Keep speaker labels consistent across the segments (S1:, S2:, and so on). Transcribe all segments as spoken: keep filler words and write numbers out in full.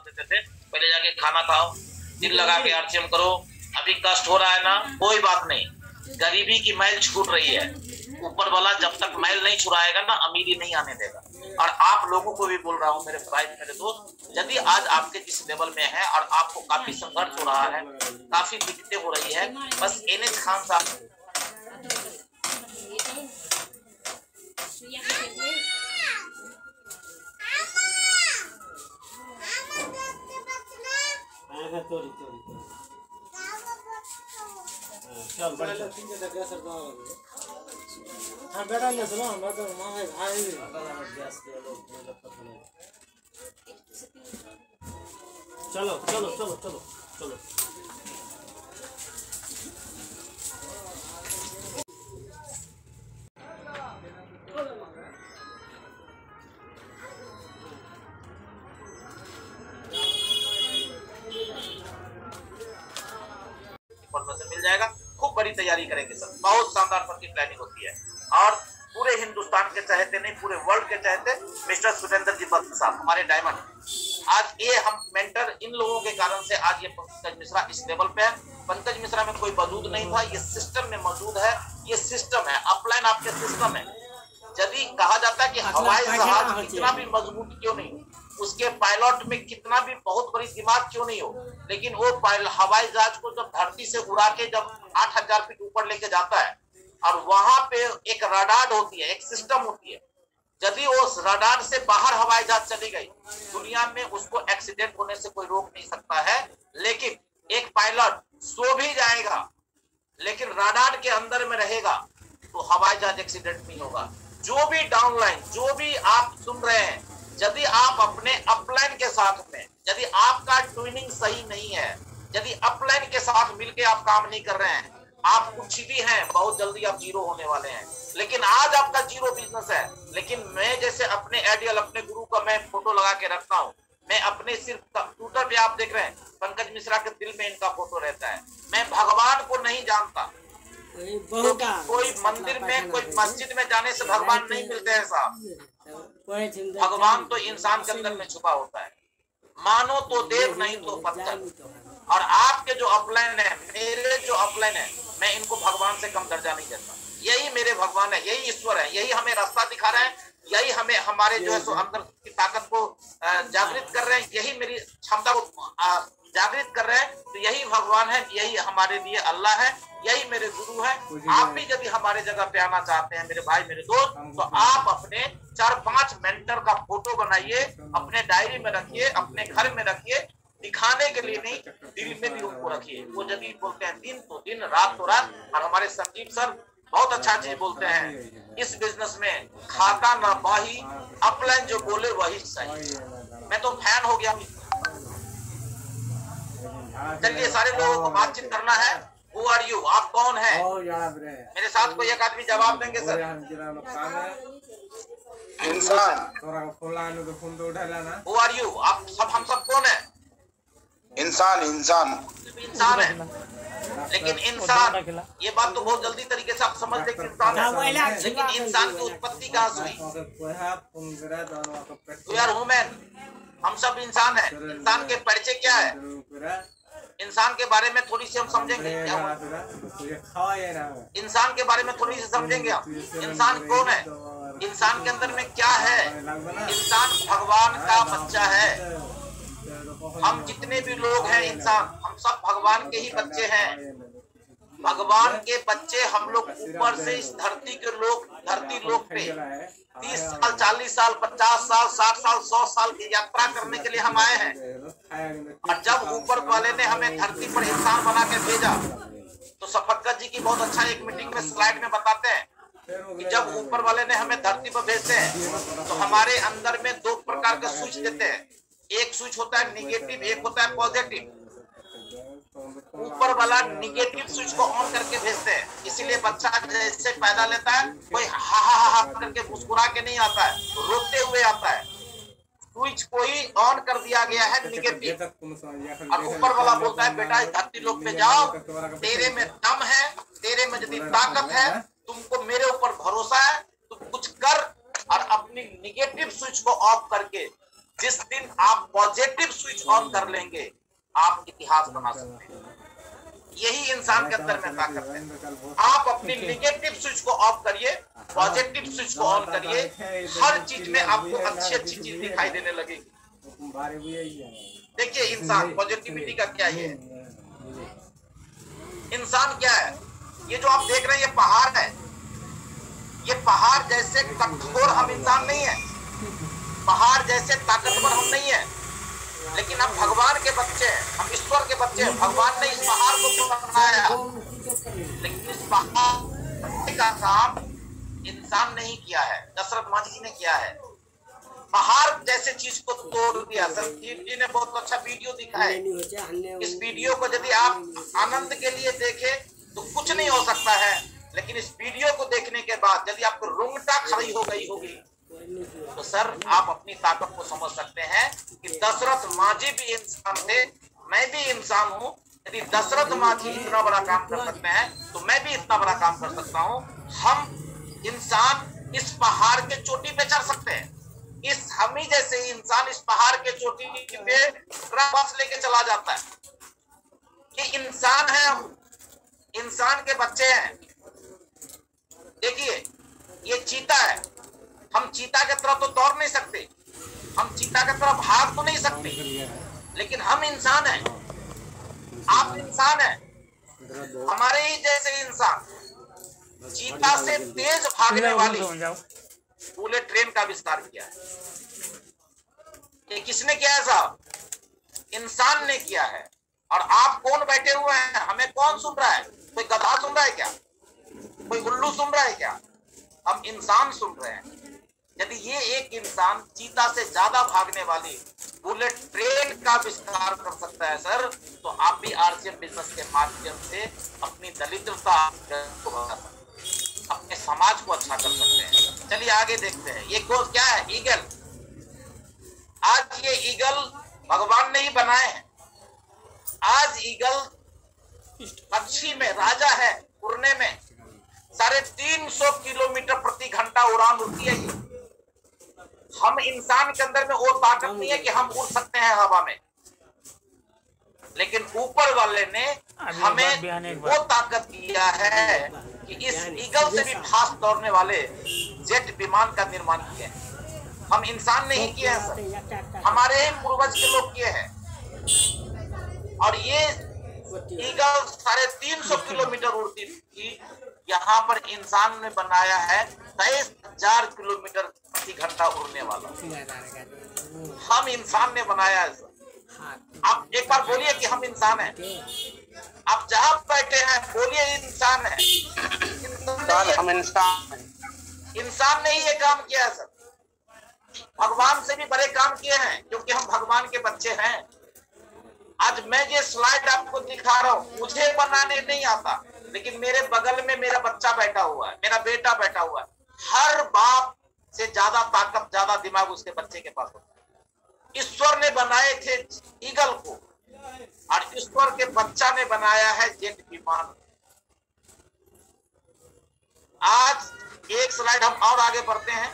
S1: देते थे, पहले जाके खाना खाओ, दिल लगा के आरसीएम करो। अभी कष्ट हो रहा है ना, कोई बात नहीं, गरीबी की मैल छूट रही है। ऊपर वाला जब तक मैल नहीं छुड़ाएगा ना, अमीरी नहीं आने देगा। और आप लोगों को भी बोल रहा हूँ मेरे भाई मेरे दोस्त, यदि आज आपके जिस लेवल में है और आपको काफी संघर्ष हो रहा है, काफी दिक्कतें हो रही है, बस एन एच खान साहब
S2: तोरी तोरी चल बड़ा तीन जगह गैस रखा है। हां बेटा ले सुनो, मैं तो मांगे भाई गैस दे लो, चलो चलो चलो चलो चलो
S1: मिल जाएगा। खूब बड़ी तैयारी करेंगे सर, बहुत शानदार सर की प्लानिंग होती है। और पूरे हिंदुस्तान के चाहते नहीं, पूरे वर्ल्ड के चाहते मिस्टर सुरेंद्र जी बख्श साहब हमारे डायमंड। आज ये हम मेंटर इन लोगों के कारण से आज ये पंकज मिश्रा इस लेवल पे है। पंकज मिश्रा में कोई वजूद नहीं था, ये सिस्टम में मौजूद है। ये सिस्टम है, अपलाइन आपके सिस्टम है। यदि कहा जाता है कि हवाई जहाज कितना भी मजबूत क्यों नहीं, उसके पायलट में कितना भी बहुत बड़ी दिमाग क्यों नहीं हो, लेकिन वो हवाई जहाज को जब धरती से उड़ा के जब आठ हजार फीट ऊपर लेके जाता है और वहां पे एक रडार होती है, एक सिस्टम होती है, यदि वो रडार से बाहर हवाई जहाज चली गई, दुनिया में उसको एक्सीडेंट होने से कोई रोक नहीं सकता है। लेकिन एक पायलट सो भी जाएगा लेकिन रडार के अंदर में रहेगा तो हवाई जहाज एक्सीडेंट नहीं होगा। जो भी डाउनलाइन, जो भी आप सुन रहे हैं, यदि आप अपने अपलाइन के साथ में, यदि आपका ट्यूनिंग सही नहीं है, यदि अपलाइन के साथ मिलके आप काम नहीं कर रहे हैं, आप कुछ भी हैं, बहुत जल्दी आप जीरो होने वाले हैं। लेकिन आज आपका जीरो बिजनेस है। लेकिन मैं जैसे अपने आइडियल, अपने गुरु का मैं फोटो लगा के रखता हूँ, मैं अपने सिर्फ कंप्यूटर पे आप देख रहे हैं पंकज मिश्रा के दिल में इनका फोटो रहता है। मैं भगवान को नहीं जानता, तो कोई मंदिर में, कोई मस्जिद में जाने से भगवान नहीं मिलते हैं साहब। भगवान तो इंसान के अंदर में छुपा होता है। मानो तो देव, नहीं तो पत्थर। और आपके जो अपलाइन है, मेरे जो अपलाइन है, मैं इनको भगवान से कम दर्जा नहीं देता। यही मेरे भगवान है, यही ईश्वर है, यही हमें रास्ता दिखा रहे हैं, यही हमें हमारे जो है सो अंदर की ताकत को जागृत कर रहे हैं, यही मेरी क्षमता को जागृत कर रहे हैं। तो यही भगवान है, यही हमारे लिए अल्लाह है, यही मेरे गुरु है। आप भी यदि हमारे जगह पे आना चाहते हैं मेरे भाई मेरे दोस्त, तो आप अपने चार पांच मेंटर का फोटो बनाइए, अपने डायरी में रखिए, अपने घर में रखिए, दिखाने के लिए नहीं, दिल में भी उनको रखिए। वो यदि बोलते हैं दिन तो दिन, रात तो रात। और हमारे संजीव सर बहुत अच्छा चीज बोलते हैं, इस बिजनेस में खाता ना बाही, अपलाइन जो बोले वही सही। मैं तो फैन हो गया। चलिए, सारे लोगों को बातचीत करना है। Who are you? आप कौन है? मेरे साथ कोई एक आदमी जवाब देंगे सर।
S3: इंसान।
S1: Who are you? आप सब, हम सब कौन है?
S3: इंसान। इंसान
S1: इंसान है। लेकिन इंसान, ये बात तो बहुत जल्दी तरीके से आप समझ लेंगे इंसान है। लेकिन इंसान की उत्पत्ति कहाँ से हुई? We are human। हम सब इंसान है। इंसान के परिचय क्या है? इंसान के बारे में थोड़ी सी हम समझेंगे। इंसान के बारे में थोड़ी सी समझेंगे हम। इंसान कौन है? इंसान के अंदर में क्या है? इंसान भगवान का बच्चा है। हम जितने भी लोग हैं इंसान, हम सब भगवान के ही बच्चे हैं। भगवान के बच्चे हम लोग ऊपर से इस धरती के लोग, धरती लोग पे तीस साल, चालीस साल, पचास साल, साठ साल, सौ साल की यात्रा करने के लिए हम आए हैं। और जब ऊपर वाले ने हमें धरती पर इंसान बना के भेजा, तो सफक्कत जी की बहुत अच्छा एक मीटिंग में स्लाइड में बताते हैं कि जब ऊपर वाले ने हमें धरती पर भेजते हैं तो हमारे अंदर में दो प्रकार का स्विच देते हैं। एक स्विच होता है निगेटिव, एक होता है पॉजिटिव। ऊपर वाला निगेटिव स्विच को ऑन करके भेजते हैं, इसीलिए बच्चा जैसे पैदा लेता है, कोई हा हा हा करके मुस्कुरा के नहीं आता है, रोते हुए आता है। स्विच को ही ऑन कर दिया गया है निगेटिव। और ऊपर वाला बोलता है बेटा धरती लोक पे जाओ, तेरे में दम है, तेरे में यदि ताकत है, तुमको मेरे ऊपर भरोसा है, तुम कुछ कर। और अपनी निगेटिव स्विच को ऑफ करके जिस दिन आप पॉजिटिव स्विच ऑन कर लेंगे, आप इतिहास बना सकते हैं। यही इंसान के अंदर में ताकत है। आप अपनी निगेटिव स्विच को ऑफ करिए, पॉजिटिव स्विच को ऑन करिए, हर चीज में आपको अच्छी अच्छी चीज दिखाई देने लगेगी। देखिए इंसान पॉजिटिविटी का क्या है, इंसान क्या है, ये जो आप देख रहे हैं ये पहाड़ है, ये पहाड़ जैसे कठोर हम इंसान नहीं है, पहाड़ जैसे ताकतवर हम नहीं है, लेकिन हम भगवान के बच्चे हैं, हम ईश्वर के बच्चे हैं। भगवान ने इस पहाड़ को बनाया, लेकिन इस पहाड़ का काम इंसान नहीं किया है, दशरथ मांझी जी ने किया है। पहाड़ जैसे चीज को तोड़ दिया। संजीव जी ने बहुत अच्छा वीडियो दिखा है। इस वीडियो को यदि आप आनंद के लिए देखें तो कुछ नहीं हो सकता है, लेकिन इस वीडियो को देखने के बाद यदि आपको रुंगटा खड़ी हो गई होगी तो सर आप अपनी ताकत को समझ सकते हैं कि दशरथ मांझी भी इंसान थे, मैं भी इंसान हूं। यदि दशरथ मांझी इतना बड़ा काम कर सकते हैं तो मैं भी इतना बड़ा काम कर सकता हूं। हम इंसान इस पहाड़ के चोटी पे चढ़ सकते हैं। इस हम ही जैसे इंसान इस पहाड़ के चोटी पे बस लेके चला जाता है कि इंसान है, हम इंसान के बच्चे हैं। देखिए ये चीता है, हम चीता की तरफ तो दौड़ नहीं सकते, हम चीता की तरफ भाग तो नहीं सकते, लेकिन हम इंसान हैं, आप इंसान हैं, हमारे ही जैसे इंसान चीता से तेज भागने वाली बुलेट ट्रेन का आविष्कार किया है। ये किसने किया है साहब? इंसान ने किया है। और आप कौन बैठे हुए हैं, हमें कौन सुन रहा है? कोई गधा सुन रहा है क्या? कोई उल्लू सुन रहा है क्या? हम इंसान सुन रहे हैं। यदि ये एक इंसान चीता से ज्यादा भागने वाली बुलेट ट्रेन का आविष्कार कर सकता है सर, तो आप भी आरसीएम बिजनेस के माध्यम से अपनी दरिद्रता को बता सकते हैं, अपने समाज को अच्छा कर सकते हैं। चलिए आगे देखते हैं। ये गोल क्या है? ईगल। आज ये ईगल भगवान ने ही बनाए हैं। आज ईगल पक्षी में राजा है, उड़ने में साढ़े तीन सौ किलोमीटर प्रति घंटा उड़ान उड़ती है। ये हम इंसान के अंदर में वो ताकत नहीं है कि हम उड़ सकते हैं हवा में, लेकिन ऊपर वाले ने हमें वो ताकत दिया है कि इस ईगल से भी फास्ट दौड़ने वाले जेट विमान का निर्माण किया है। हम इंसान नहीं किए हैं सर, हमारे ही पूर्वज के लोग किए हैं। और ये ईगल साढ़े तीन सौ किलोमीटर उड़ती थी, यहाँ पर इंसान ने बनाया है तेईस हजार किलोमीटर प्रति घंटा उड़ने वाला। हम इंसान ने बनाया है सर। आप एक बार बोलिए कि हम इंसान हैं। आप जहाँ बैठे हैं बोलिए इंसान है। इंसान हम इंसान इंसान ने ही ये काम किया है सर। भगवान से भी बड़े काम किए हैं, क्योंकि हम भगवान के बच्चे हैं। आज मैं ये स्लाइड आपको दिखा रहा हूँ, मुझे बनाने नहीं आता, लेकिन मेरे बगल में मेरा बच्चा बैठा हुआ है, मेरा बेटा बैठा हुआ है। हर बाप से ज्यादा ताकत, ज्यादा दिमाग उसके बच्चे के पास होता है। ईश्वर ने बनाए थे ईगल को, और ईश्वर के बच्चा ने बनाया है जेट विमान। आज एक स्लाइड हम और आगे बढ़ते हैं।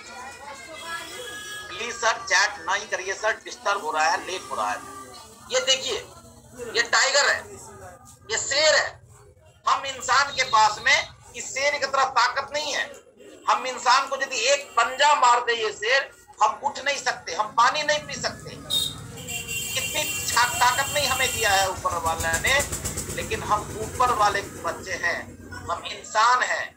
S1: प्लीज सर चैट नहीं करिए सर, डिस्टर्ब हो रहा है, लेट हो रहा है। ये देखिए, ये टाइगर है, ये शेर है। हम इंसान के पास में इस शेर की तरह ताकत नहीं है। हम इंसान को यदि एक पंजा मार दे ये शेर, हम उठ नहीं सकते, हम पानी नहीं पी सकते। कितनी ताकत नहीं हमें दिया है ऊपर वाले ने, लेकिन हम ऊपर वाले के बच्चे हैं। हम इंसान हैं,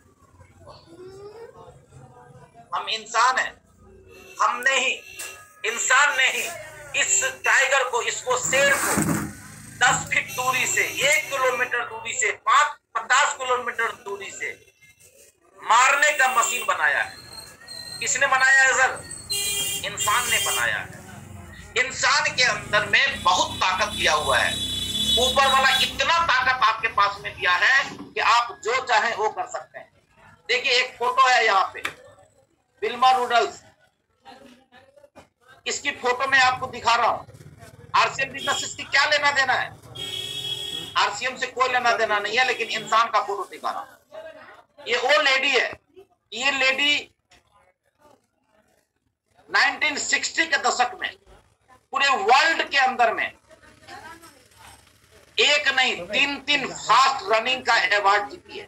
S1: हम इंसान हैं। हमने ही, इंसान ने ही इस टाइगर को, इसको शेर को दस फीट दूरी से, एक किलोमीटर दूरी से, पांच पचास किलोमीटर दूरी से मारने का मशीन बनाया है। किसने बनाया है सर? इंसान ने बनाया है। इंसान के अंदर में बहुत ताकत दिया हुआ है। ऊपर वाला इतना ताकत आपके पास में दिया है कि आप जो चाहे वो कर सकते हैं। देखिए एक फोटो है यहाँ पे, विल्मा नूडल्स। इसकी फोटो मैं आपको दिखा रहा हूँ। आरसीएम बिजनेस की क्या लेना देना है? आरसीएम से कोई लेना देना नहीं है, लेकिन इंसान का फोटो दिखा रहा हूँ। ये वो लेडी है, ये लेडी नाइनटीन सिक्सटी के दशक में पूरे वर्ल्ड के अंदर में एक नहीं तीन तीन फास्ट रनिंग का अवार्ड जीती है।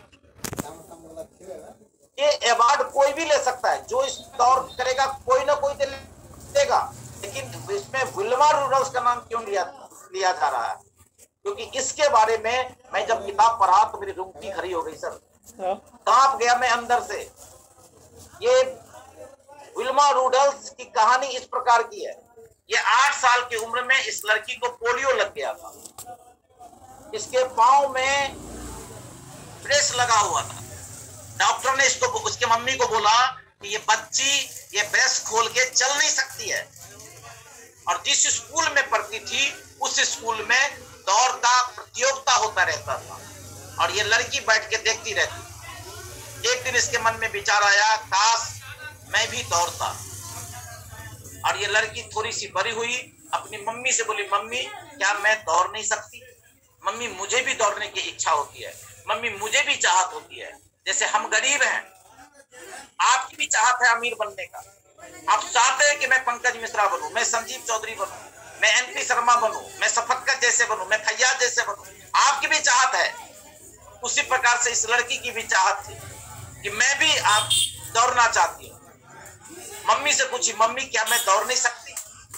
S1: ये अवार्ड कोई भी ले सकता है, जो इस दौर करेगा कोई ना कोई देगा, लेकिन इसमें विल्मा रूडल्स का नाम क्यों लिया लिया जा रहा है? क्योंकि इसके बारे में मैं जब किताब पढ़ा तो मेरी रुंगटी खड़ी हो गई सर, कांप गया मैं अंदर से। ये विल्मा रूडल्स की कहानी इस प्रकार की है। ये आठ साल की उम्र में इस लड़की को पोलियो लग गया था, इसके पांव में ब्रेस लगा हुआ था। डॉक्टर ने इसको उसके मम्मी को बोला कि ये बच्ची ये ब्रेस खोल के चल नहीं सकती है, और जिस स्कूल में पढ़ती थी उस स्कूल में दौड़ का प्रतियोगिता होता रहता था, और ये लड़की बैठ के देखती रहती। एक दिन इसके मन में विचार आया, काश मैं भी दौड़ता। और ये लड़की थोड़ी सी बड़ी हुई, अपनी मम्मी से बोली, मम्मी क्या मैं दौड़ नहीं सकती? मम्मी मुझे भी दौड़ने की इच्छा होती है, मम्मी मुझे भी चाहत होती है। जैसे हम गरीब हैं, आपकी भी चाहत है अमीर बनने का। आप चाहते हैं कि मैं पंकज मिश्रा बनूं, मैं संजीव चौधरी बनूं, मैं एनपी शर्मा बनूं, मैं सफदकर जैसे बनूं, मैं फैयाज जैसे बनूं। आपकी भी चाहत है। उसी प्रकार से इस लड़की की भी चाहत थी कि मैं भी आप दौड़ना चाहती हूँ। मम्मी से पूछी, मम्मी क्या मैं दौड़ नहीं सकती?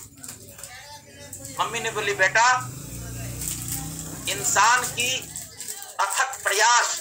S1: मम्मी ने बोली, बेटा इंसान की अथक प्रयास,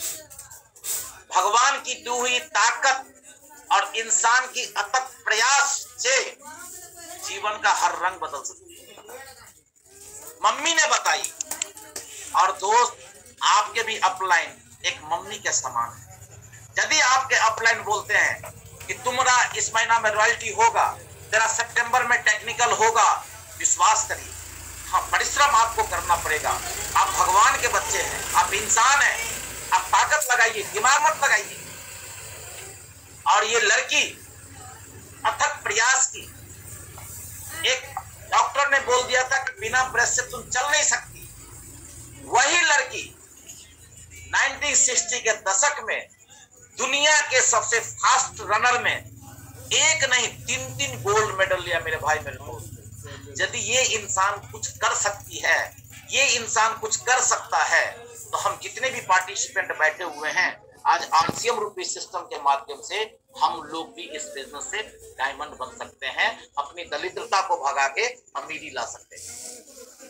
S1: भगवान की दी हुई ताकत और इंसान की अथक प्रयास से जीवन का हर रंग बदल सकती है, मम्मी ने बताई। और दोस्त, आपके भी अपलाइन एक मम्मी के समान है। यदि आपके अपलाइन बोलते हैं कि तुम्हारा इस महीना में रॉयल्टी होगा, तेरा सितंबर में टेक्निकल होगा, विश्वास करिए, हाँ परिश्रम आपको करना पड़ेगा। आप भगवान के बच्चे हैं, आप इंसान हैं, आप ताकत लगाइए, दिमाग मत लगाइए। और ये लड़की अथक प्रयास की, एक डॉक्टर ने बोल दिया था कि बिना ब्रेस से तुम चल नहीं सकती। वही लड़की नाइनटीन सिक्सटी के दशक में दुनिया के सबसे फास्ट रनर में एक नहीं तीन तीन गोल्ड मेडल लिया मेरे भाई मेरे दोस्त। यदि ये इंसान कुछ कर सकती है, ये इंसान कुछ कर सकता है, तो हम जितने भी पार्टिसिपेंट बैठे हुए हैं आज आरसीएम रूपी सिस्टम के माध्यम से हम लोग भी इस बिजनेस से डायमंड बन सकते हैं, अपनी दरिद्रता को भगा के अमीरी ला सकते हैं।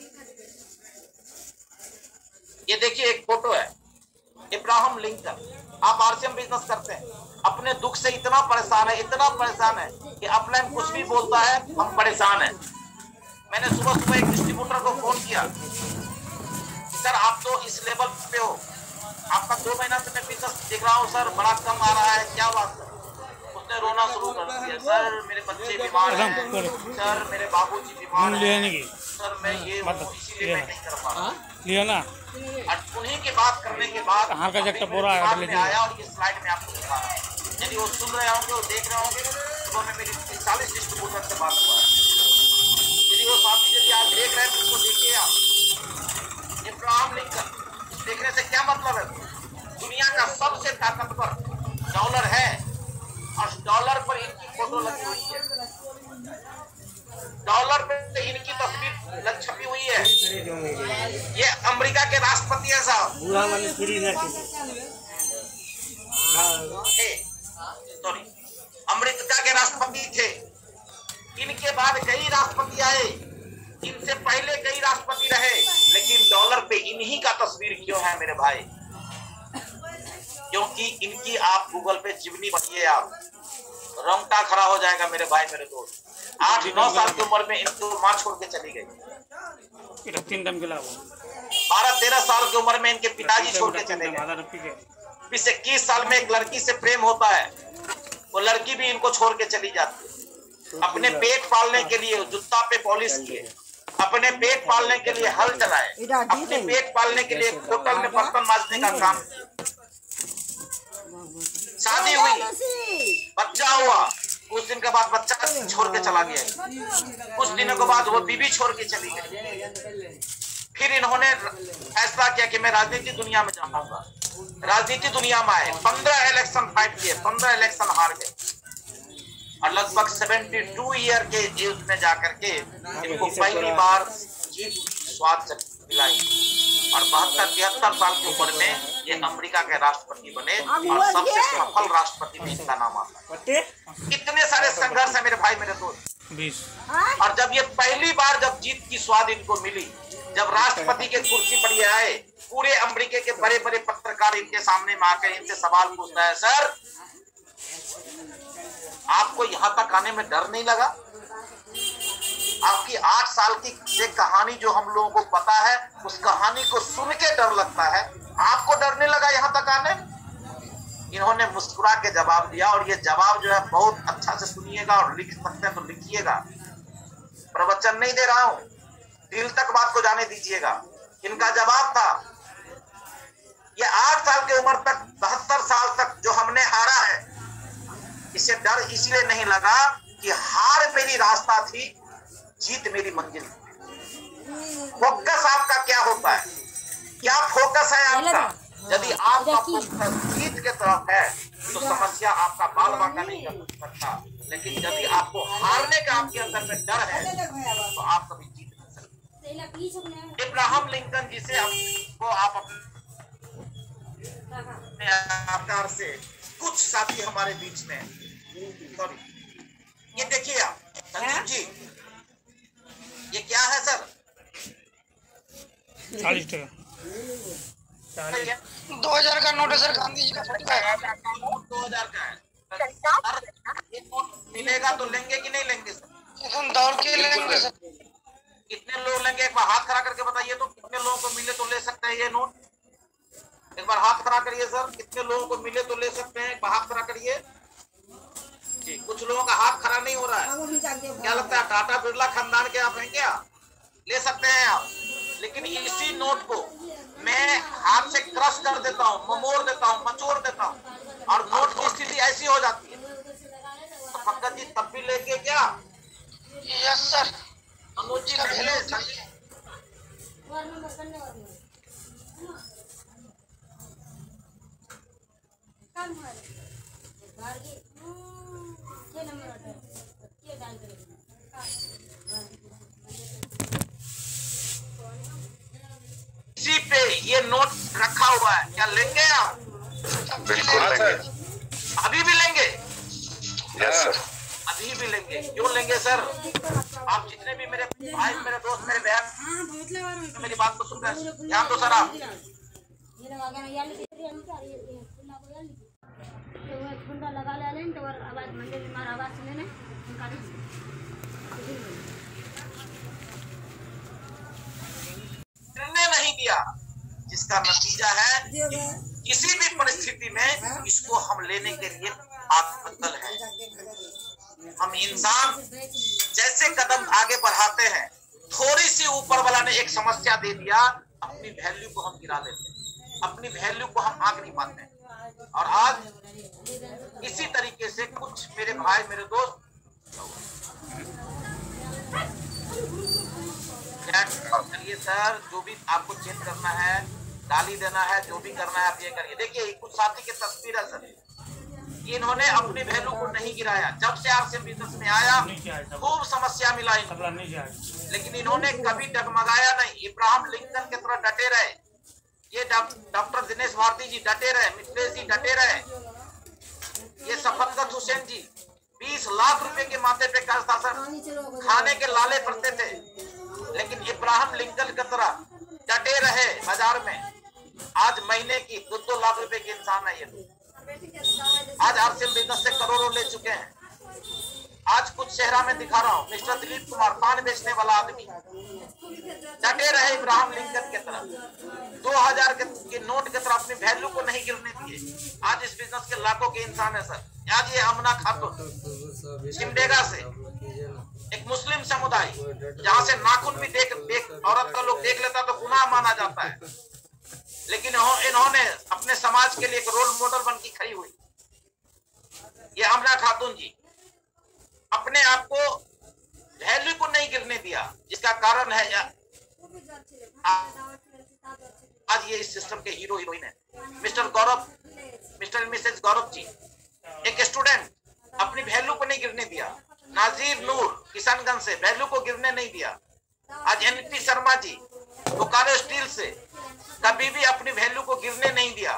S1: ये देखिए एक फोटो है, इब्राहिम लिंकन। आप आरसीएम बिजनेस करते हैं, अपने दुख से इतना परेशान है, इतना परेशान है कि अपलाइन कुछ भी बोलता है हम परेशान हैं। मैंने सुबह सुबह एक डिस्ट्रीब्यूटर को फोन किया, सर आप तो इस लेवल पे हो, आपका दो महीना से मैं बिजनेस देख रहा हूँ सर, बड़ा कम आ रहा है, क्या बात है? उसने रोना शुरू कर दिया, सर मेरे बच्चे बीमार हैं, सर मेरे बाबूजी बीमार हैं, सर मैं ये हूँ इसीलिए मैं नहीं कर पा रहा।
S4: लिया ना,
S1: और उन्हीं की बात करने के बाद
S4: हाँ का जगह पूरा
S1: आया और ये स्लाइड में आपको दिखा रहा हूं। यदि वो सुन रहे होंगे, वो देख रहे होंगे, सुबह में मेरी चालीस डिस्ट्रीब्यूटर से बात हुआ है। यदि वो साथी यदि आप देख रहे हैं तो उसको देखिए। आप इब्राहिम लिंकन देखने से क्या मतलब है? दुनिया का सबसे ताकतवर डॉलर है और डॉलर पर इनकी फोटो लगी हुई है, डॉलर पे इनकी तस्वीर छपी हुई है। ये अमेरिका के राष्ट्रपति है साहब, सॉरी अमेरिका के राष्ट्रपति थे। इनके बाद कई राष्ट्रपति आए, इनसे पहले कई राष्ट्रपति रहे, लेकिन डॉलर पे इन्हीं का तस्वीर क्यों है मेरे भाई? क्योंकि इनकी आप गूगल पे जीवनी पढ़िए, आप रोंगटा खड़ा हो जाएगा मेरे भाई मेरे दोस्त। आठ नौ साल की उम्र में इनको माँ छोड़ के चली गई। बारह तेरह साल की उम्र में इनके पिताजी छोड़ के चले गए। बीस इक्कीस साल में एक लड़की से प्रेम होता है, वो लड़की भी इनको छोड़ के चली जाती है। अपने पेट पालने के लिए जूता पे पॉलिश किए, अपने पेट पालने के लिए हल चलाए, अपने पेट पालने के लिए होटल में बर्तन मांजने का काम। शादी हुई, बच्चा हुआ, कुछ दिन के बाद बच्चा छोड़ के चला गया। कुछ दिनों के बाद वो बीबी छोड़ के चली गई। फिर इन्होंने फैसला किया कि मैं राजनीति दुनिया में जाऊंगा। राजनीति दुनिया में आए, पंद्रह इलेक्शन फाइट किए, पंद्रह इलेक्शन हार गए। और लगभग बहत्तर ईयर के एज में जाकर के इनको पहली बार जीत स्वाद मिलाई और बहत्तर तिहत्तर साल की उम्र में ये अमेरिका के राष्ट्रपति बने और सबसे सफल राष्ट्रपति में इनका नाम आता है। इतने सारे संघर्ष है मेरे भाई मेरे दोस्त। और जब ये पहली बार जब जीत की स्वाद इनको मिली, जब राष्ट्रपति के कुर्सी पर ये आए, पूरे अमेरिका के बड़े बड़े पत्रकार इनके सामने में आकर इनसे सवाल पूछता है, सर आपको यहाँ तक आने में डर नहीं लगा? आपकी आठ साल की से कहानी जो हम लोगों को पता है, उस कहानी को सुन के डर लगता है, आपको डर नहीं लगा यहाँ तक आने? इन्होंने मुस्कुरा के जवाब दिया और ये जवाब जो है बहुत अच्छा से सुनिएगा और लिख सकते हैं तो लिखिएगा। प्रवचन नहीं दे रहा हूं, दिल तक बात को जाने दीजिएगा। इनका जवाब था, ये आठ साल की उम्र तक बहत्तर साल तक जो हमने हारा है, इसे डर इसलिए नहीं लगा कि हार मेरी रास्ता थी, जीत मेरी मंजिल थी। फोकस आपका क्या होता है? क्या फोकस है आपका? यदि आपका फोकस जीत के तरफ है तो समस्या आपका बाल बांका नहीं कर सकता, लेकिन यदि आपको हारने का आपके अंदर में डर है तो आप कभी जीत नहीं सकते। इब्राहिम लिंकन जी से आपको आप अपने आकार से कुछ साथी हमारे बीच में, सॉरी ये देखिए आप संदीप जी, ये क्या है सर?
S4: चालीस टका
S5: दो हजार का नोट है सर, गांधी जी का फोटो है।
S1: दो हजार का है सर, ये नोट मिलेगा तो लेंगे कि नहीं लेंगे सर?
S5: एकदम दौड़ के लेंगे सर।
S1: कितने लोग लेंगे? एक बार हाथ खड़ा करके बताइए तो, कितने लोगों को मिले तो ले सकते हैं ये नोट? एक बार हाथ खड़ा करिए सर, कितने लोगों को मिले तो ले सकते हैं? एक बार हाथ खड़ा करिए जी। कुछ लोगों का हाथ खड़ा नहीं हो रहा है, क्या लगता है टाटा बिरला खानदान के आप हैं क्या? ले सकते हैं आप, लेकिन इसी नोट को मैं हाथ से क्रश कर देता हूँ, ममोड़ देता हूँ, मचोड़ देता हूँ और नोट की स्थिति ऐसी हो जाती है। तो पंकज जी तब भी लेंगे क्या?
S5: Yes sir.
S1: अनुज जी ले ले। इसी पे ये नोट रखा हुआ है, क्या लेंगे आप?
S3: बिल्कुल लेंगे।
S1: अभी भी लेंगे?
S3: Yes sir.
S1: अभी भी लेंगे। क्यों लेंगे सर? आप जितने भी मेरे भाई मेरे दोस्त मेरे बहन मेरी बात को सुन रहे हैं, ध्यान दो सर। आप नहीं दिया, जिसका नतीजा है कि किसी भी परिस्थिति में इसको हम लेने के लिए आत्मबल है। हम इंसान जैसे कदम आगे बढ़ाते हैं, थोड़ी सी ऊपर वाला ने एक समस्या दे दिया, अपनी वैल्यू को हम गिरा लेते हैं, अपनी वैल्यू को हम आंक नहीं पाते हैं। और आज इसी तरीके से कुछ मेरे भाई मेरे दोस्त करिए सर, जो भी आपको चेंज करना है, गाली देना है, जो भी करना है आप ये करिए। देखिए कुछ साथी की तस्वीर है सर, इन्होंने अपनी वैल्यू को नहीं गिराया। जब से आरसीएम बिजनेस में आया खूब समस्या मिला इनको, लेकिन इन्होंने कभी डगमगाया नहीं। इब्राहिम लिंकन की तरह डटे रहे, ये डॉक्टर दिनेश भारती जी डटे रहे, मित्रेश जी डटे रहे, ये सफदरजंग हुसैन जी बीस लाख रुपए के माथे पे कर्ज था सर, खाने के लाले पड़ते थे, लेकिन इब्राहिम लिंकन की तरह डटे रहे बाजार में। आज महीने की दो दो लाख रुपए के इंसान है ये, आज आरसीएम बिजनेस से करोड़ों ले चुके हैं। आज कुछ चेहरा में दिखा रहा हूँ, मिस्टर दिलीप कुमार पान बेचने वाला आदमी डटे रहे इब्राहिम लिंकन की तरह, दो हजार के नोट की तरह अपनी वैल्यू को नहीं गिरने दिए। आज इस बिजनेस के लाखों के इंसान है सर। आज ये अमना खातून सिमडेगा से, एक मुस्लिम समुदाय जहाँ से नाखून भी देख देख औरत का लोग देख लेता तो गुनाह माना जाता है, लेकिन इन्होंने अपने समाज के लिए एक रोल मॉडल बन के खड़ी हुई। ये अमना खातून जी अपने आप को वैल्यू को नहीं गिरने दिया, जिसका कारण है या, आज ये इस सिस्टम के हीरो हीरोइन है। Mr Gaurav, Mr Mrs Gaurav ji एक स्टूडेंट अपनी वैल्यू को नहीं गिरने दिया। नाजीर नूर किशनगंज से वैल्यू को गिरने नहीं दिया। आज एनपी शर्मा जी बोकारो स्टील से कभी भी अपनी वैल्यू को गिरने नहीं दिया।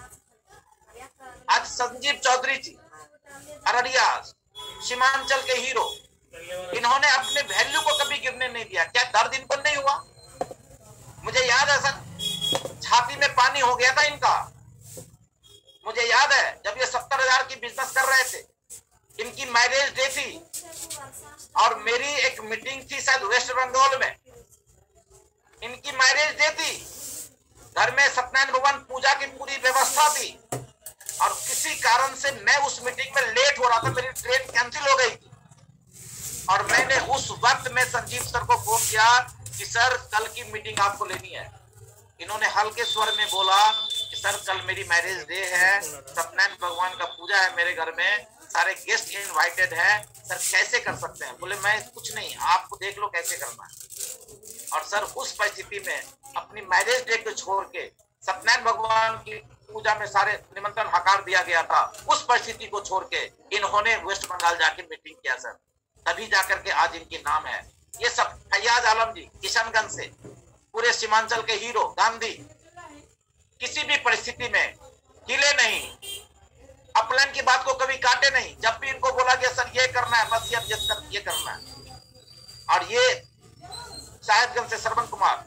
S1: आज संजीव चौधरी जी अररिया सीमांचल के हीरो, इन्होंने अपने वैल्यू को कभी गिरने नहीं दिया। क्या दर्द इनको नहीं हुआ? मुझे याद है सर, छाती में पानी हो गया था इनका। मुझे याद है जब ये सत्तर हजार की बिजनेस कर रहे थे, इनकी मैरिज डे थी और मेरी एक मीटिंग थी शायद वेस्ट बंगाल में, इनकी मैरिज डे थी। घर में सत्यनारायण भगवान पूजा की पूरी व्यवस्था थी और किसी कारण से मैं उस मीटिंग में लेट हो रहा था, मेरी ट्रेन कैंसिल हो गई थी और मैंने उस वक्त में संजीव सर को फोन किया कि सर कल की मीटिंग आपको लेनी है। इन्होंने हल्के स्वर में बोला कि सर कल मेरी मैरिज डे है, सत्यनारायण भगवान का पूजा है मेरे घर में, सारे गेस्ट इनवाइटेड हैं, सर कैसे कर सकते हैं? बोले मैं कुछ नहीं, आपको देख लो कैसे करना है। और सर उस परिस्थिति में अपनी मैरिज डे को छोड़ के सत्यनारायण भगवान की पूजा में सारे निमंत्रण हकार दिया गया था, उस परिस्थिति को छोड़ के इन्होंने वेस्ट बंगाल जाके मीटिंग किया सर, तभी जाकर के आज इनकी नाम है। ये सब फैयाज आलम जी किशनगंज से, पूरे सीमांचल के हीरो गांधी, किसी भी परिस्थिति में हिले नहीं, अपलाइन की बात को कभी काटे नहीं। जब भी इनको बोला गया सर ये करना है, बस ये कर, ये करना है। और ये साहिबगंज से श्रवण कुमार,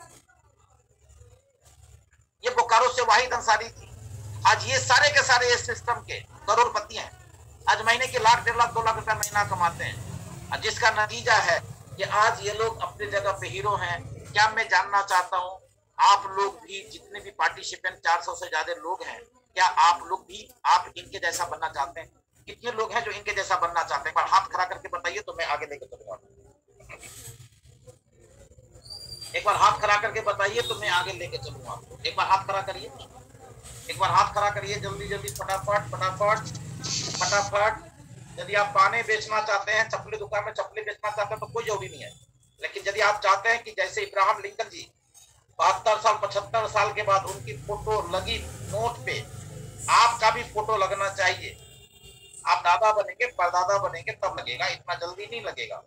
S1: ये बोकारो से वाहिद अंसारी थी। आज ये सारे के सारे इस सिस्टम के करोड़पति हैं। आज महीने के लाख डेढ़ लाख दो लाख रुपया महीना कमाते हैं, जिसका नतीजा है कि आज ये लोग अपनी जगह पे हीरो हैं। क्या मैं जानना चाहता हूं, आप लोग भी जितने भी पार्टिसिपेंट चार सौ से ज्यादा लोग हैं, क्या आप लोग भी आप इनके जैसा बनना चाहते हैं? कितने लोग हैं जो इनके जैसा बनना चाहते हैं? एक बार हाथ खड़ा करके बताइए तो मैं आगे लेके चलूंगा। एक बार हाथ खड़ा करके बताइए तो मैं आगे लेके चलूंगा। एक बार हाथ खड़ा करिए, एक बार हाथ खड़ा करिए, जल्दी जल्दी, फटाफट फटाफट फटाफट। यदि आप पाने बेचना चाहते हैं, चप्पली दुकान में चप्पली बेचना चाहते हैं तो कोई जरूरी नहीं है, लेकिन यदि आप चाहते हैं कि जैसे इब्राहिम लिंकन जी बहत्तर साल पचहत्तर साल के बाद उनकी फोटो लगी नोट पे, आपका भी फोटो लगना चाहिए। आप दादा बनेंगे, परदादा बनेंगे तब लगेगा, इतना जल्दी नहीं लगेगा।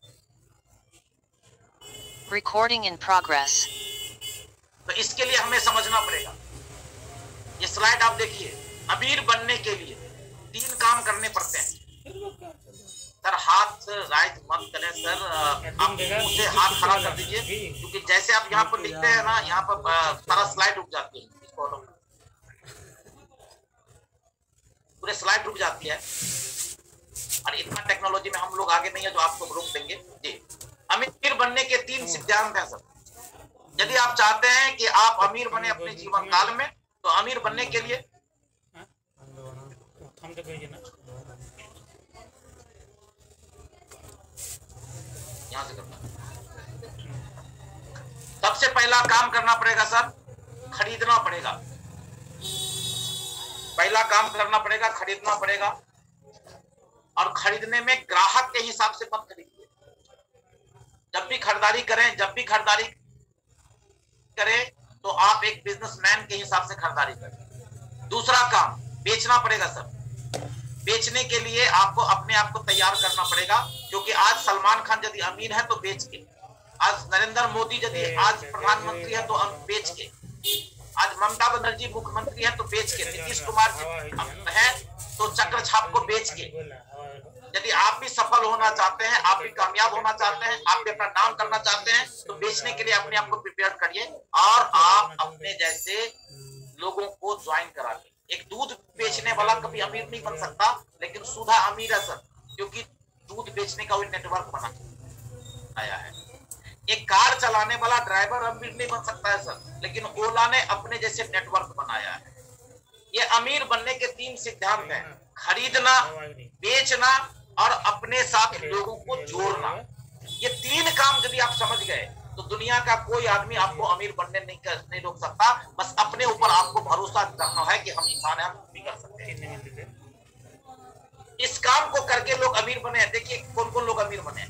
S4: Recording in progress.
S1: तो इसके लिए हमें समझना पड़ेगा। ये स्लाइड आप देखिए, अमीर बनने के लिए तीन काम करने पड़ते हैं। सर हाथ राइट मत करें सर, आप मुझे हाथ खड़ा कर दीजिए, क्योंकि जैसे आप यहाँ पर लिखते हैं ना, यहाँ पर सारा स्लाइड रुक जाती है, इस फोटो में पूरे स्लाइड रुक जाती है। और इतना टेक्नोलॉजी में हम लोग आगे नहीं है जो आपको रोक देंगे जी। अमीर बनने के तीन सिद्धांत हैं सर। यदि आप चाहते हैं कि आप अमीर बने अपने जीवन काल में, तो अमीर बनने के लिए यहां से करना, सबसे पहला काम करना पड़ेगा सर, खरीदना पड़ेगा। पहला काम करना पड़ेगा, खरीदना पड़ेगा। और खरीदने में ग्राहक के हिसाब से मत खरीदिए। जब भी खरीदारी करें, जब भी खरीदारी करें तो आप एक बिजनेसमैन के हिसाब से खरीदारी करें। दूसरा काम, बेचना पड़ेगा सर। बेचने के लिए आपको अपने आप को तैयार करना पड़ेगा, क्योंकि आज सलमान खान यदि अमीर है तो बेच के, आज नरेंद्र मोदी यदि आज प्रधानमंत्री है तो बेच के, आज ममता बनर्जी मुख्यमंत्री है तो बेच के, नीतीश कुमार है तो चक्र छाप को बेच के। यदि आप भी सफल होना चाहते हैं, आप भी कामयाब होना चाहते हैं, आप भी अपना नाम करना चाहते हैं, तो बेचने के लिए अपने आप को प्रिपेयर करिए और आप अपने जैसे लोगों को ज्वाइन कराइए। एक दूध बेचने वाला कभी अमीर नहीं बन सकता, लेकिन सुधा अमीर है सर, क्योंकि दूध बेचने का वो नेटवर्क बना आया है। एक कार चलाने वाला ड्राइवर अमीर नहीं बन सकता है सर, लेकिन ओला ने अपने जैसे नेटवर्क बनाया है। ये अमीर बनने के तीन सिद्धांत हैं, खरीदना, बेचना और अपने साथ लोगों को जोड़ना। ये तीन काम यदि आप समझ गए तो दुनिया का कोई आदमी आपको अमीर बनने नहीं कर नहीं रोक सकता। बस अपने ऊपर आपको भरोसा करना है कि हम इंसान हैं, हम भी कर सकते हैं। इस काम को करके लोग अमीर बने हैं। देखिए कौन कौन लोग अमीर बने हैं।